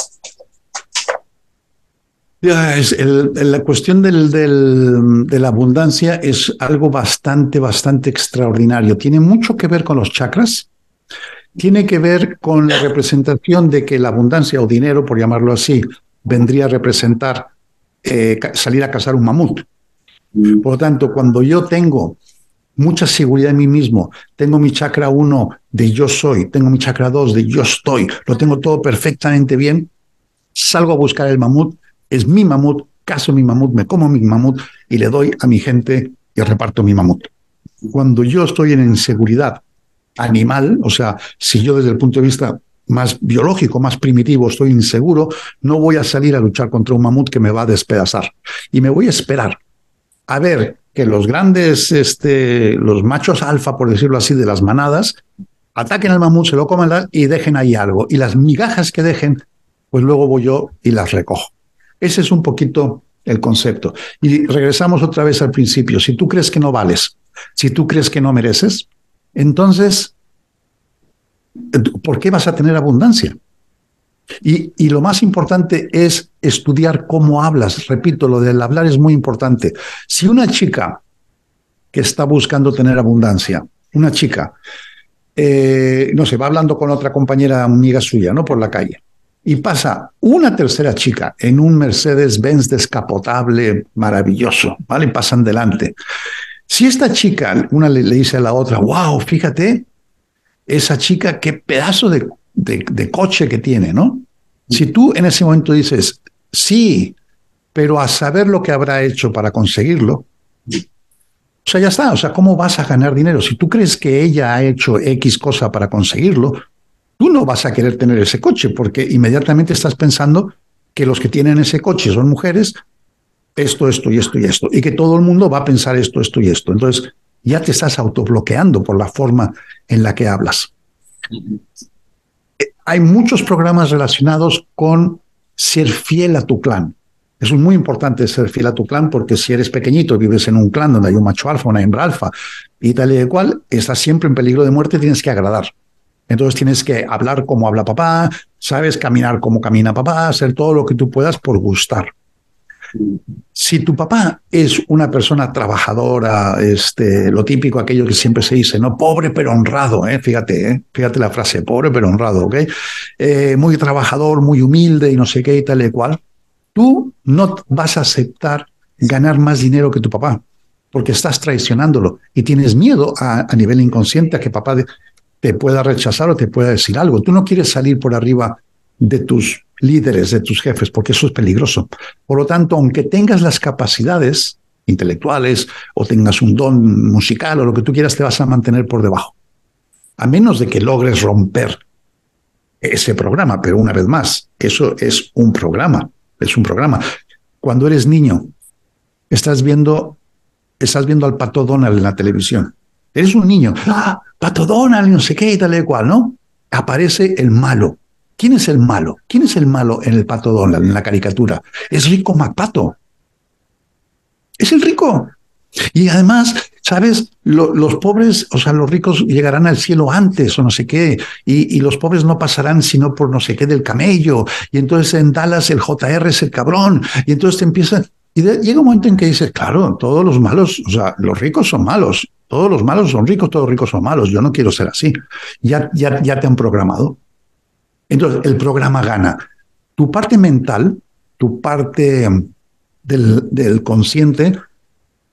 [SPEAKER 2] Ya, es el, la cuestión del, del, de la abundancia es algo bastante, bastante extraordinario. Tiene mucho que ver con los chakras, tiene que ver con la representación de que la abundancia o dinero, por llamarlo así, vendría a representar eh, salir a cazar un mamut. Por lo tanto, cuando yo tengo mucha seguridad en mí mismo, tengo mi chakra uno de yo soy, tengo mi chakra dos de yo estoy, lo tengo todo perfectamente bien, salgo a buscar el mamut, es mi mamut, cazo mi mamut, me como mi mamut y le doy a mi gente y reparto mi mamut. Cuando yo estoy en inseguridad animal, o sea, si yo desde el punto de vista más biológico, más primitivo, estoy inseguro, no voy a salir a luchar contra un mamut que me va a despedazar. Y me voy a esperar a ver que los grandes, este, los machos alfa, por decirlo así, de las manadas, ataquen al mamut, se lo coman y dejen ahí algo. Y las migajas que dejen, pues luego voy yo y las recojo. Ese es un poquito el concepto. Y regresamos otra vez al principio. Si tú crees que no vales, si tú crees que no mereces, entonces, ¿por qué vas a tener abundancia? Y, y lo más importante es estudiar cómo hablas. Repito, lo del hablar es muy importante. Si una chica que está buscando tener abundancia, una chica, eh, no sé, va hablando con otra compañera amiga suya, ¿no? Por la calle, y pasa una tercera chica en un Mercedes-Benz descapotable maravilloso, ¿vale? Y pasan delante. Si esta chica, una le, le dice a la otra, wow, fíjate, esa chica, qué pedazo de, de, de coche que tiene, ¿no? Si tú en ese momento dices, sí, pero a saber lo que habrá hecho para conseguirlo, o sea, ya está. O sea, ¿cómo vas a ganar dinero? Si tú crees que ella ha hecho X cosa para conseguirlo, tú no vas a querer tener ese coche porque inmediatamente estás pensando que los que tienen ese coche son mujeres, esto, esto y esto y esto, y que todo el mundo va a pensar esto, esto y esto. Entonces, ya te estás autobloqueando por la forma en la que hablas. Hay muchos programas relacionados con ser fiel a tu clan. Eso es muy importante, ser fiel a tu clan, porque si eres pequeñito, vives en un clan donde hay un macho alfa, una hembra alfa, y tal y de cual, estás siempre en peligro de muerte, tienes que agradar. Entonces tienes que hablar como habla papá, sabes, caminar como camina papá, hacer todo lo que tú puedas por gustar. Si tu papá es una persona trabajadora, este, lo típico, aquello que siempre se dice, ¿no? Pobre pero honrado, ¿eh? Fíjate, ¿eh? Fíjate la frase, pobre pero honrado, ¿ok? Eh, muy trabajador, muy humilde y no sé qué y tal y cual. Tú no vas a aceptar ganar más dinero que tu papá, porque estás traicionándolo y tienes miedo a, a nivel inconsciente a que papá de, te pueda rechazar o te pueda decir algo. Tú no quieres salir por arriba de tus líderes, de tus jefes, porque eso es peligroso. Por lo tanto, aunque tengas las capacidades intelectuales o tengas un don musical o lo que tú quieras, te vas a mantener por debajo. A menos de que logres romper ese programa. Pero una vez más, eso es un programa. Es un programa. Cuando eres niño, estás viendo, estás viendo al Pato Donald en la televisión. Eres un niño. ¡Ah! Pato Donald, no sé qué y tal y cual, ¿no? Aparece el malo. ¿Quién es el malo? ¿Quién es el malo en el Pato Donald, en la caricatura? Es Rico McPato. Es el rico. Y además, ¿sabes? Lo, los pobres, o sea, los ricos llegarán al cielo antes o no sé qué, y, y los pobres no pasarán sino por no sé qué del camello. Y entonces en Dallas el J R es el cabrón. Y entonces te empiezan... Y de, llega un momento en que dices, claro, todos los malos, o sea, los ricos son malos. Todos los malos son ricos, todos los ricos son malos. Yo no quiero ser así. Ya, ya, ya te han programado. Entonces, el programa gana. Tu parte mental, tu parte del, del consciente,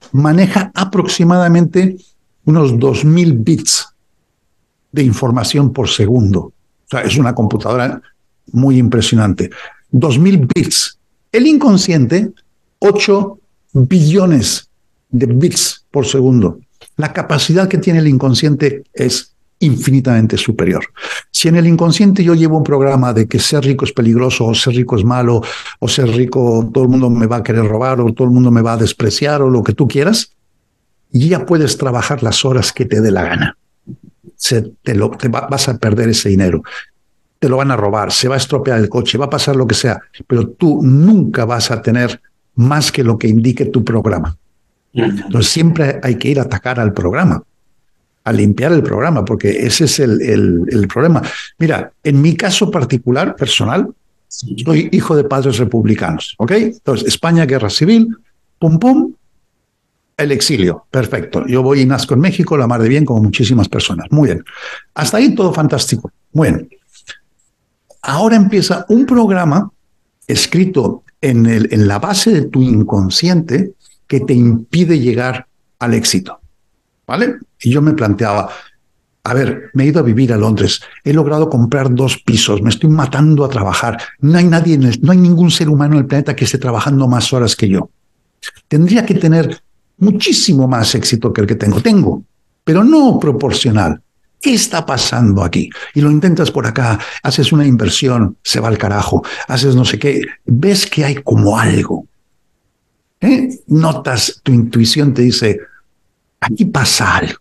[SPEAKER 2] maneja aproximadamente unos dos mil bits de información por segundo. O sea, es una computadora muy impresionante. dos mil bits. El inconsciente, ocho billones de bits por segundo. La capacidad que tiene el inconsciente es infinitamente superior. Si en el inconsciente yo llevo un programa de que ser rico es peligroso, o ser rico es malo, o ser rico todo el mundo me va a querer robar, o todo el mundo me va a despreciar, o lo que tú quieras, ya puedes trabajar las horas que te dé la gana. Se, te lo, te va, vas a perder ese dinero. Te lo van a robar, se va a estropear el coche, va a pasar lo que sea, pero tú nunca vas a tener más que lo que indique tu programa. Entonces siempre hay que ir a atacar al programa, a limpiar el programa, porque ese es el, el, el problema. Mira, en mi caso particular, personal, soy hijo de padres republicanos, ¿ok? Entonces, España, guerra civil, pum, pum, el exilio, perfecto. Yo voy y nazco en México, la mar de bien, como muchísimas personas. Muy bien. Hasta ahí todo fantástico. Muy bien. Ahora empieza un programa escrito en, el, en la base de tu inconsciente que te impide llegar al éxito, ¿vale? Y yo me planteaba, a ver, me he ido a vivir a Londres, he logrado comprar dos pisos, me estoy matando a trabajar, no hay nadie, en el, no hay ningún ser humano en el planeta que esté trabajando más horas que yo. Tendría que tener muchísimo más éxito que el que tengo. Tengo, pero no proporcional. ¿Qué está pasando aquí? Y lo intentas por acá, haces una inversión, se va al carajo, haces no sé qué, ves que hay como algo. ¿Eh? Notas, tu intuición te dice, aquí pasa algo.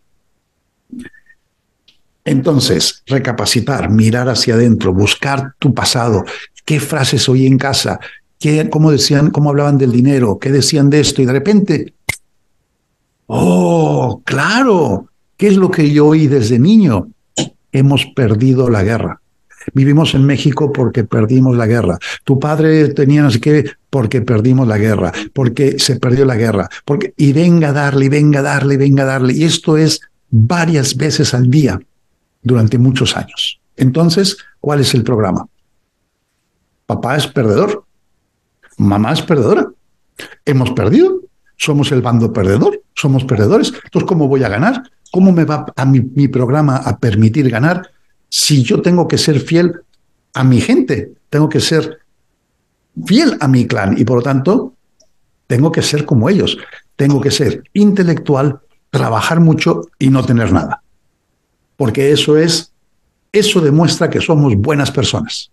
[SPEAKER 2] Entonces, recapacitar, mirar hacia adentro, buscar tu pasado, qué frases oí en casa, qué, cómo decían, cómo hablaban del dinero, qué decían de esto, y de repente, oh, claro, ¿qué es lo que yo oí desde niño? Hemos perdido la guerra. Vivimos en México porque perdimos la guerra. Tu padre tenía no sé qué porque perdimos la guerra, porque se perdió la guerra, porque y venga a darle, y venga a darle, y venga a darle. Y esto es varias veces al día durante muchos años. Entonces, ¿cuál es el programa? Papá es perdedor, mamá es perdedora. Hemos perdido, somos el bando perdedor, somos perdedores. Entonces, ¿cómo voy a ganar? ¿Cómo me va a mi, mi programa a permitir ganar si yo tengo que ser fiel a mi gente? Tengo que ser fiel a mi clan y por lo tanto tengo que ser como ellos. Tengo que ser intelectual, trabajar mucho y no tener nada. Porque eso es, eso demuestra que somos buenas personas.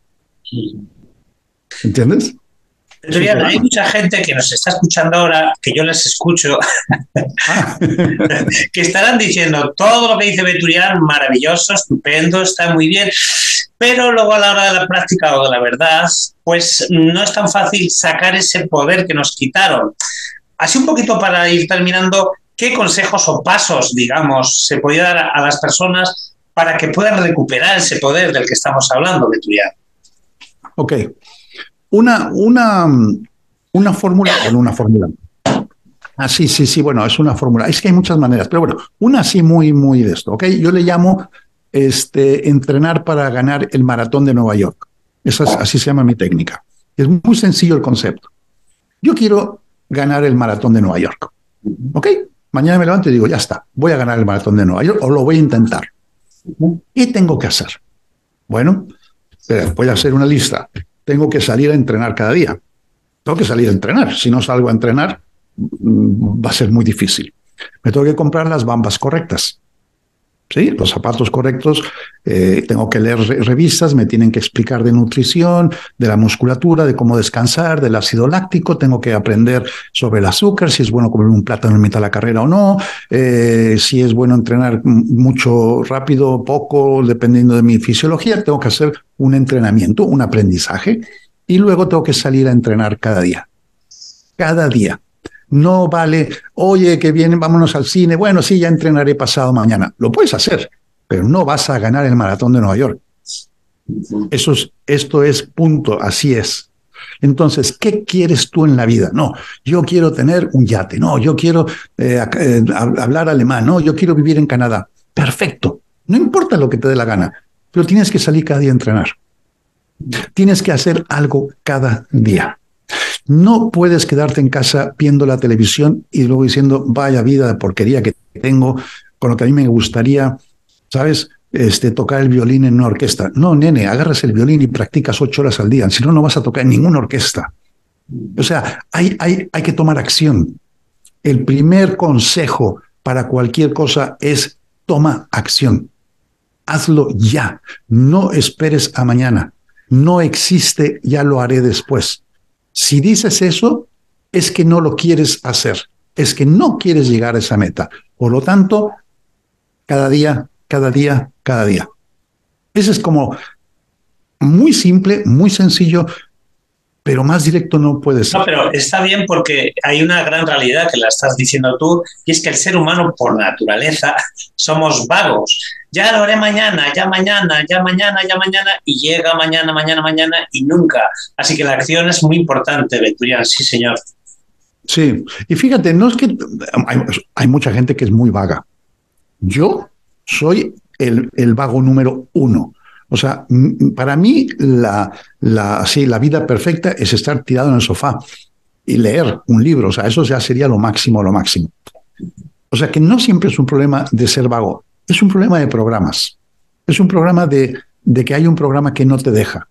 [SPEAKER 2] ¿Entiendes?
[SPEAKER 1] Pero hay mucha gente que nos está escuchando ahora, que yo les escucho, ah. que estarán diciendo todo lo que dice Veturián, maravilloso, estupendo, está muy bien, pero luego a la hora de la práctica o de la verdad, pues no es tan fácil sacar ese poder que nos quitaron. Así un poquito para ir terminando, ¿qué consejos o pasos, digamos, se podría dar a las personas para que puedan recuperar ese poder del que estamos hablando, Veturián?
[SPEAKER 2] Ok. Una, una, una fórmula, bueno, una fórmula. Ah, sí, sí, sí, bueno, es una fórmula. Es que hay muchas maneras, pero bueno, una sí muy, muy de esto, ¿ok? Yo le llamo este, entrenar para ganar el maratón de Nueva York. Esa es, así se llama mi técnica. Es muy sencillo el concepto. Yo quiero ganar el maratón de Nueva York, ¿ok? Mañana me levanto y digo, ya está, voy a ganar el maratón de Nueva York o lo voy a intentar. ¿Qué tengo que hacer? Bueno, voy a hacer una lista. Tengo que salir a entrenar cada día. Tengo que salir a entrenar. Si no salgo a entrenar, va a ser muy difícil. Me tengo que comprar las bambas correctas. ¿Sí? Los zapatos correctos. Eh, tengo que leer re revistas, me tienen que explicar de nutrición, de la musculatura, de cómo descansar, del ácido láctico. Tengo que aprender sobre el azúcar, si es bueno comer un plátano en mitad de la carrera o no, eh, si es bueno entrenar mucho, rápido, poco, dependiendo de mi fisiología. Tengo que hacer un entrenamiento, un aprendizaje, y luego tengo que salir a entrenar cada día. Cada día. No vale, oye, que vienen, vámonos al cine. Bueno, sí, ya entrenaré pasado mañana. Lo puedes hacer, pero no vas a ganar el maratón de Nueva York. Eso es, esto es punto, así es. Entonces, ¿qué quieres tú en la vida? No, yo quiero tener un yate. No, yo quiero eh, eh, hablar alemán. No, yo quiero vivir en Canadá. Perfecto. No importa lo que te dé la gana, pero tienes que salir cada día a entrenar. Tienes que hacer algo cada día. No puedes quedarte en casa viendo la televisión y luego diciendo, vaya vida de porquería que tengo, con lo que a mí me gustaría, ¿sabes? Este, tocar el violín en una orquesta. No, nene, agarras el violín y practicas ocho horas al día. Si no, no vas a tocar en ninguna orquesta. O sea, hay, hay, hay que tomar acción. El primer consejo para cualquier cosa es toma acción. Hazlo ya. No esperes a mañana. No existe, ya lo haré después. Si dices eso, es que no lo quieres hacer. Es que no quieres llegar a esa meta. Por lo tanto, cada día, cada día, cada día. Ese es como muy simple, muy sencillo, pero más directo no puede ser.
[SPEAKER 1] No, pero está bien porque hay una gran realidad que la estás diciendo tú, y es que el ser humano por naturaleza somos vagos. Ya lo haré mañana, ya mañana, ya mañana, ya mañana, y llega mañana, mañana, mañana y nunca. Así que la acción es muy importante, Veturián, sí señor.
[SPEAKER 2] Sí, y fíjate, no es que hay, hay mucha gente que es muy vaga. Yo soy el, el vago número uno. O sea, para mí la, la, sí, la vida perfecta es estar tirado en el sofá y leer un libro. O sea, eso ya sería lo máximo, lo máximo. O sea, que no siempre es un problema de ser vago. Es un problema de programas. Es un programa de, de que hay un programa que no te deja.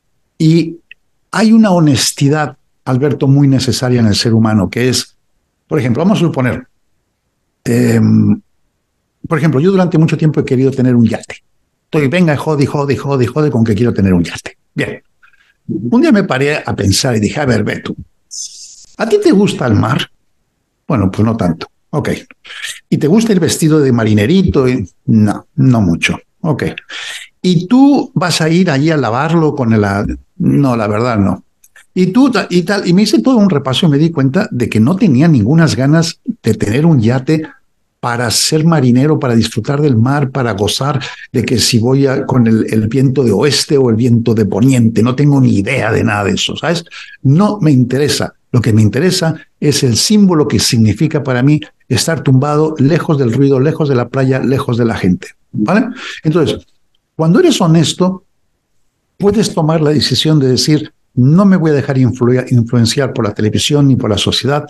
[SPEAKER 2] Y hay una honestidad, Alberto, muy necesaria en el ser humano, que es, por ejemplo, vamos a suponer, eh, por ejemplo, yo durante mucho tiempo he querido tener un yate. Estoy, venga, jode, jode, jode, jode con que quiero tener un yate. Bien. Un día me paré a pensar y dije, a ver, Beto, ¿a ti te gusta el mar? Bueno, pues no tanto. Ok. ¿Y te gusta el vestido de marinerito? No, no mucho. Ok. ¿Y tú vas a ir allí a lavarlo con el... No, la verdad no. Y tú y tal, y me hice todo un repaso y me di cuenta de que no tenía ningunas ganas de tener un yate para ser marinero, para disfrutar del mar, para gozar de que si voy a, con el, el viento de oeste o el viento de poniente, no tengo ni idea de nada de eso, ¿sabes? No me interesa. Lo que me interesa es el símbolo que significa para mí estar tumbado lejos del ruido, lejos de la playa, lejos de la gente, ¿vale? Entonces, cuando eres honesto, puedes tomar la decisión de decir, no me voy a dejar influ- influenciar por la televisión ni por la sociedad.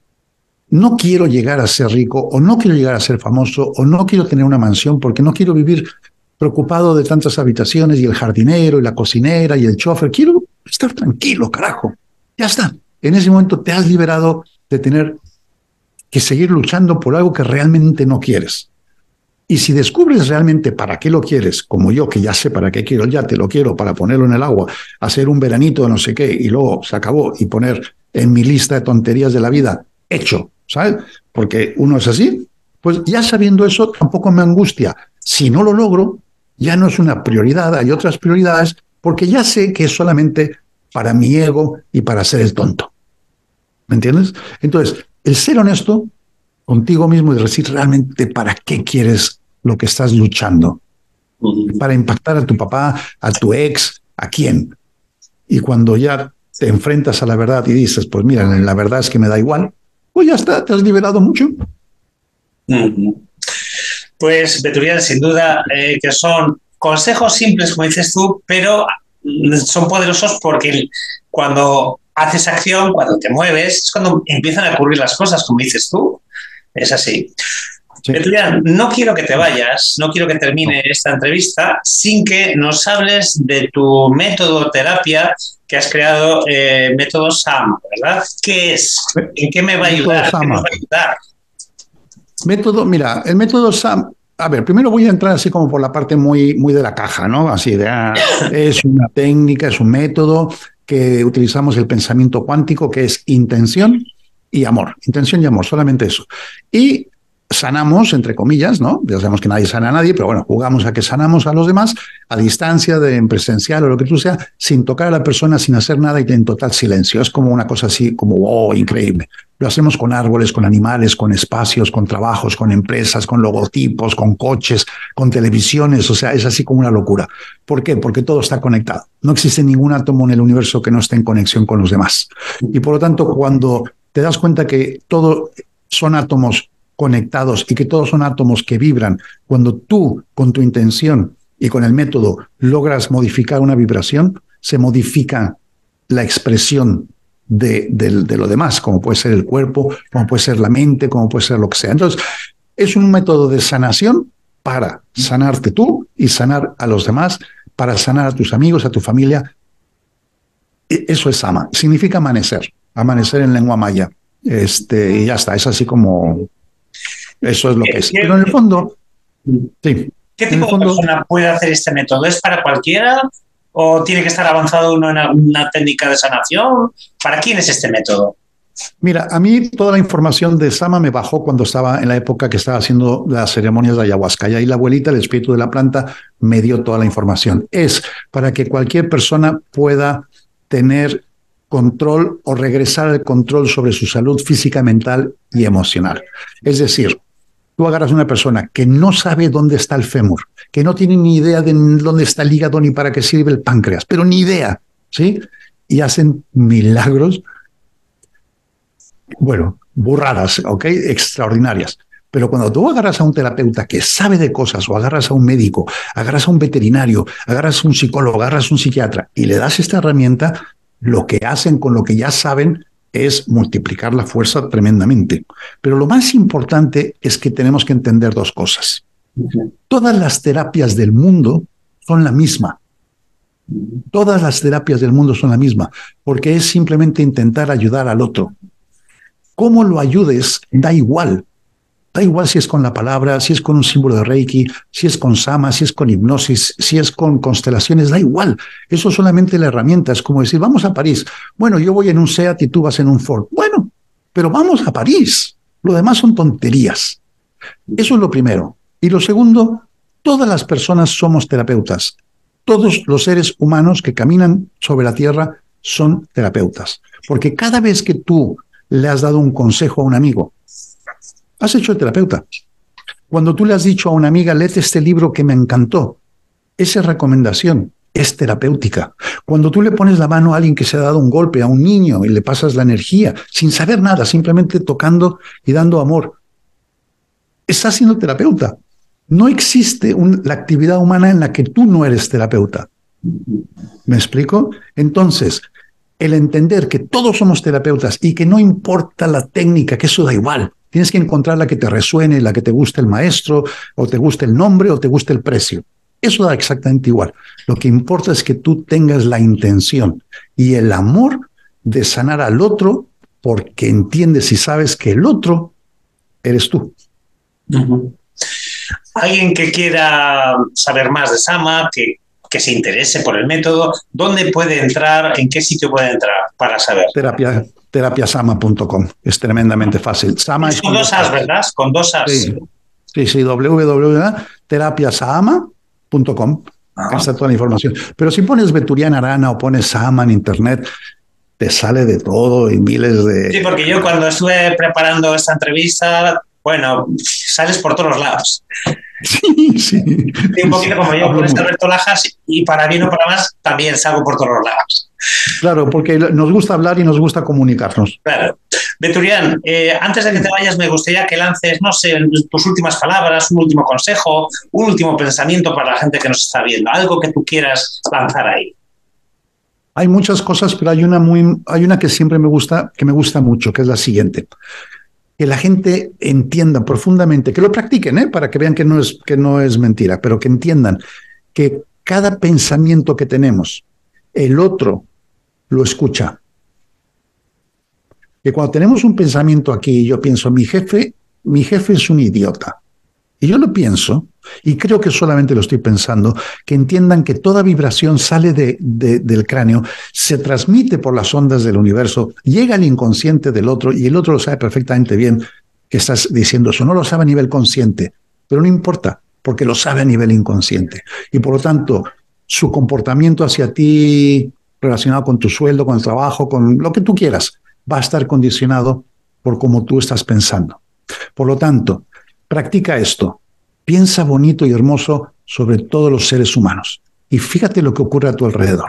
[SPEAKER 2] No quiero llegar a ser rico, o no quiero llegar a ser famoso, o no quiero tener una mansión porque no quiero vivir preocupado de tantas habitaciones y el jardinero y la cocinera y el chofer. Quiero estar tranquilo, carajo. Ya está. En ese momento te has liberado de tener que seguir luchando por algo que realmente no quieres. Y si descubres realmente para qué lo quieres, como yo, que ya sé para qué quiero el yate, lo quiero para ponerlo en el agua, hacer un veranito de no sé qué, y luego se acabó, y poner en mi lista de tonterías de la vida, hecho, ¿sabes? Porque uno es así, pues ya sabiendo eso, tampoco me angustia. Si no lo logro, ya no es una prioridad, hay otras prioridades, porque ya sé que es solamente para mi ego y para ser el tonto. ¿Me entiendes? Entonces, el ser honesto contigo mismo y decir realmente para qué quieres lo que estás luchando. Para impactar a tu papá, a tu ex, ¿a quién? Y cuando ya te enfrentas a la verdad y dices, pues mira, la verdad es que me da igual, pues ya está, te has liberado mucho.
[SPEAKER 1] Uh-huh. Pues, Veturián, sin duda eh, que son consejos simples, como dices tú, pero son poderosos porque cuando haces acción, cuando te mueves, es cuando empiezan a ocurrir las cosas, como dices tú. Es así. Sí. Veturián, no quiero que te vayas, no quiero que termine no. esta entrevista sin que nos hables de tu método terapia que has creado, eh, método S A M, ¿verdad? ¿Qué es? ¿En qué me va a ayudar? ¿Qué nos va a ayudar?
[SPEAKER 2] Método, mira, el método S A M, a ver, primero voy a entrar así como por la parte muy, muy de la caja, ¿no? Así de, ah, es una técnica, es un método que utilizamos el pensamiento cuántico, que es intención y amor, intención y amor, solamente eso. Y sanamos, entre comillas, ¿no? Ya sabemos que nadie sana a nadie, pero bueno, jugamos a que sanamos a los demás a distancia, de en presencial o lo que tú sea, sin tocar a la persona, sin hacer nada y en total silencio. Es como una cosa así, como, oh, increíble. Lo hacemos con árboles, con animales, con espacios, con trabajos, con empresas, con logotipos, con coches, con televisiones, o sea, es así como una locura. ¿Por qué? Porque todo está conectado. No existe ningún átomo en el universo que no esté en conexión con los demás. Y por lo tanto, cuando te das cuenta que todo son átomos conectados y que todos son átomos que vibran, cuando tú, con tu intención y con el método, logras modificar una vibración, se modifica la expresión de, de, de lo demás, como puede ser el cuerpo, como puede ser la mente, como puede ser lo que sea. Entonces, es un método de sanación para sanarte tú y sanar a los demás, para sanar a tus amigos, a tu familia. Eso es Sama. Significa amanecer, amanecer en lengua maya. Este, y ya está, es así como... Eso es lo que es. Pero en el fondo... Sí.
[SPEAKER 1] ¿Qué tipo
[SPEAKER 2] fondo,
[SPEAKER 1] de persona puede hacer este método? ¿Es para cualquiera? ¿O tiene que estar avanzado uno en alguna técnica de sanación? ¿Para quién es este método?
[SPEAKER 2] Mira, a mí toda la información de Sama me bajó cuando estaba en la época que estaba haciendo las ceremonias de ayahuasca. Y ahí la abuelita, el espíritu de la planta, me dio toda la información. Es para que cualquier persona pueda tener control o regresar al control sobre su salud física, mental y emocional. Es decir, tú agarras a una persona que no sabe dónde está el fémur, que no tiene ni idea de dónde está el hígado ni para qué sirve el páncreas, pero ni idea, ¿sí? Y hacen milagros, bueno, burradas, ¿ok? Extraordinarias. Pero cuando tú agarras a un terapeuta que sabe de cosas, o agarras a un médico, agarras a un veterinario, agarras a un psicólogo, agarras a un psiquiatra y le das esta herramienta, lo que hacen con lo que ya saben es multiplicar la fuerza tremendamente. Pero lo más importante es que tenemos que entender dos cosas. Todas las terapias del mundo son la misma. Todas las terapias del mundo son la misma, porque es simplemente intentar ayudar al otro. Cómo lo ayudes, da igual. Da igual si es con la palabra, si es con un símbolo de Reiki, si es con Sama, si es con hipnosis, si es con constelaciones, da igual. Eso es solamente la herramienta. Es como decir, vamos a París. Bueno, yo voy en un SEAT y tú vas en un Ford. Bueno, pero vamos a París. Lo demás son tonterías. Eso es lo primero. Y lo segundo, todas las personas somos terapeutas. Todos los seres humanos que caminan sobre la tierra son terapeutas. Porque cada vez que tú le has dado un consejo a un amigo, has hecho de terapeuta. Cuando tú le has dicho a una amiga, léete este libro que me encantó, esa recomendación es terapéutica. Cuando tú le pones la mano a alguien que se ha dado un golpe, a un niño, y le pasas la energía, sin saber nada, simplemente tocando y dando amor, estás siendo terapeuta. No existe un, la actividad humana en la que tú no eres terapeuta. ¿Me explico? Entonces, el entender que todos somos terapeutas y que no importa la técnica, que eso da igual. Tienes que encontrar la que te resuene, la que te guste el maestro, o te guste el nombre, o te guste el precio. Eso da exactamente igual. Lo que importa es que tú tengas la intención y el amor de sanar al otro, porque entiendes y sabes que el otro eres tú.
[SPEAKER 1] Uh-huh. Alguien que quiera saber más de Sama, que, que se interese por el método, ¿dónde puede entrar? ¿En qué sitio puede entrar para saber?
[SPEAKER 2] Terapia. terapiasama punto com. Es tremendamente fácil. Sama
[SPEAKER 1] es con, con dos as, ¿verdad? Con dos as.
[SPEAKER 2] Sí, sí, sí doble u doble u doble u punto terapiasama punto com. Ahí está toda la información. Pero si pones Veturiana Arana o pones Sama en internet, te sale de todo y miles de...
[SPEAKER 1] Sí, porque yo cuando estuve preparando esta entrevista, bueno, sales por todos lados.
[SPEAKER 2] Sí, sí.
[SPEAKER 1] Y un poquito como yo, con Alberto Lajas, y para bien o para más, también salgo por todos los lados.
[SPEAKER 2] Claro, porque nos gusta hablar y nos gusta comunicarnos.
[SPEAKER 1] Claro. Veturián, eh, antes de que te vayas, me gustaría que lances, no sé, tus últimas palabras, un último consejo, un último pensamiento para la gente que nos está viendo, algo que tú quieras lanzar ahí.
[SPEAKER 2] Hay muchas cosas, pero hay una muy, hay una que siempre me gusta, que me gusta mucho, que es la siguiente. Que la gente entienda profundamente, que lo practiquen, ¿eh? Para que vean que no es, que no es mentira, pero que entiendan que cada pensamiento que tenemos, el otro lo escucha. Que cuando tenemos un pensamiento aquí, yo pienso, mi jefe, mi jefe es un idiota. Y yo lo pienso, y creo que solamente lo estoy pensando, que entiendan que toda vibración sale de, de, del cráneo, se transmite por las ondas del universo, llega al inconsciente del otro, y el otro lo sabe perfectamente bien que estás diciendo eso. No lo sabe a nivel consciente, pero no importa, porque lo sabe a nivel inconsciente. Y por lo tanto, su comportamiento hacia ti, relacionado con tu sueldo, con el trabajo, con lo que tú quieras, va a estar condicionado por cómo tú estás pensando. Por lo tanto, practica esto. Piensa bonito y hermoso sobre todos los seres humanos. Y fíjate lo que ocurre a tu alrededor.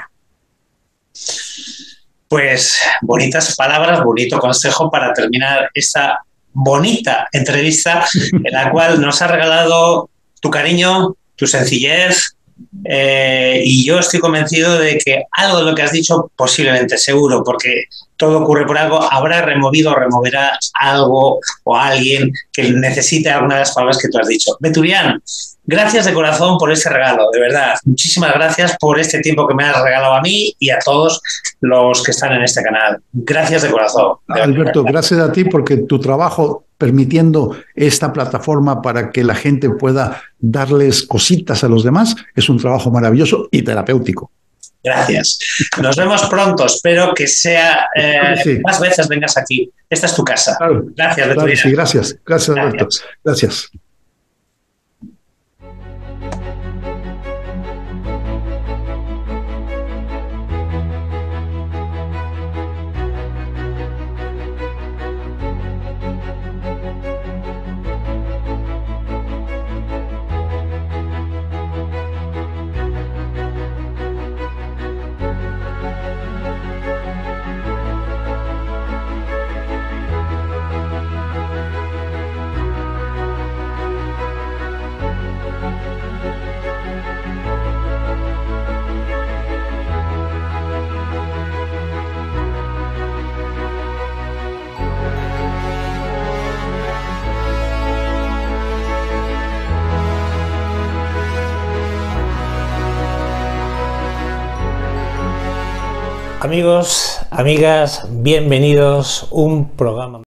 [SPEAKER 1] Pues bonitas palabras, bonito consejo para terminar esta bonita entrevista en la cual nos ha regalado tu cariño, tu sencillez, Eh, y yo estoy convencido de que algo de lo que has dicho, posiblemente, seguro, porque todo ocurre por algo, habrá removido o removerá algo o alguien que necesite alguna de las palabras que tú has dicho. Veturián, gracias de corazón por este regalo, de verdad. Muchísimas gracias por este tiempo que me has regalado a mí y a todos los que están en este canal. Gracias de corazón. De
[SPEAKER 2] Alberto, gracias a ti porque tu trabajo permitiendo esta plataforma para que la gente pueda darles cositas a los demás es un trabajo maravilloso y terapéutico.
[SPEAKER 1] Gracias. Nos vemos pronto. Espero que sea eh,
[SPEAKER 2] sí.
[SPEAKER 1] más veces vengas aquí. Esta es tu casa.
[SPEAKER 2] Claro,
[SPEAKER 1] gracias,
[SPEAKER 2] claro, sí, gracias. Gracias, Alberto.
[SPEAKER 1] Gracias.
[SPEAKER 2] Gracias.
[SPEAKER 1] Amigos, amigas, bienvenidos a un programa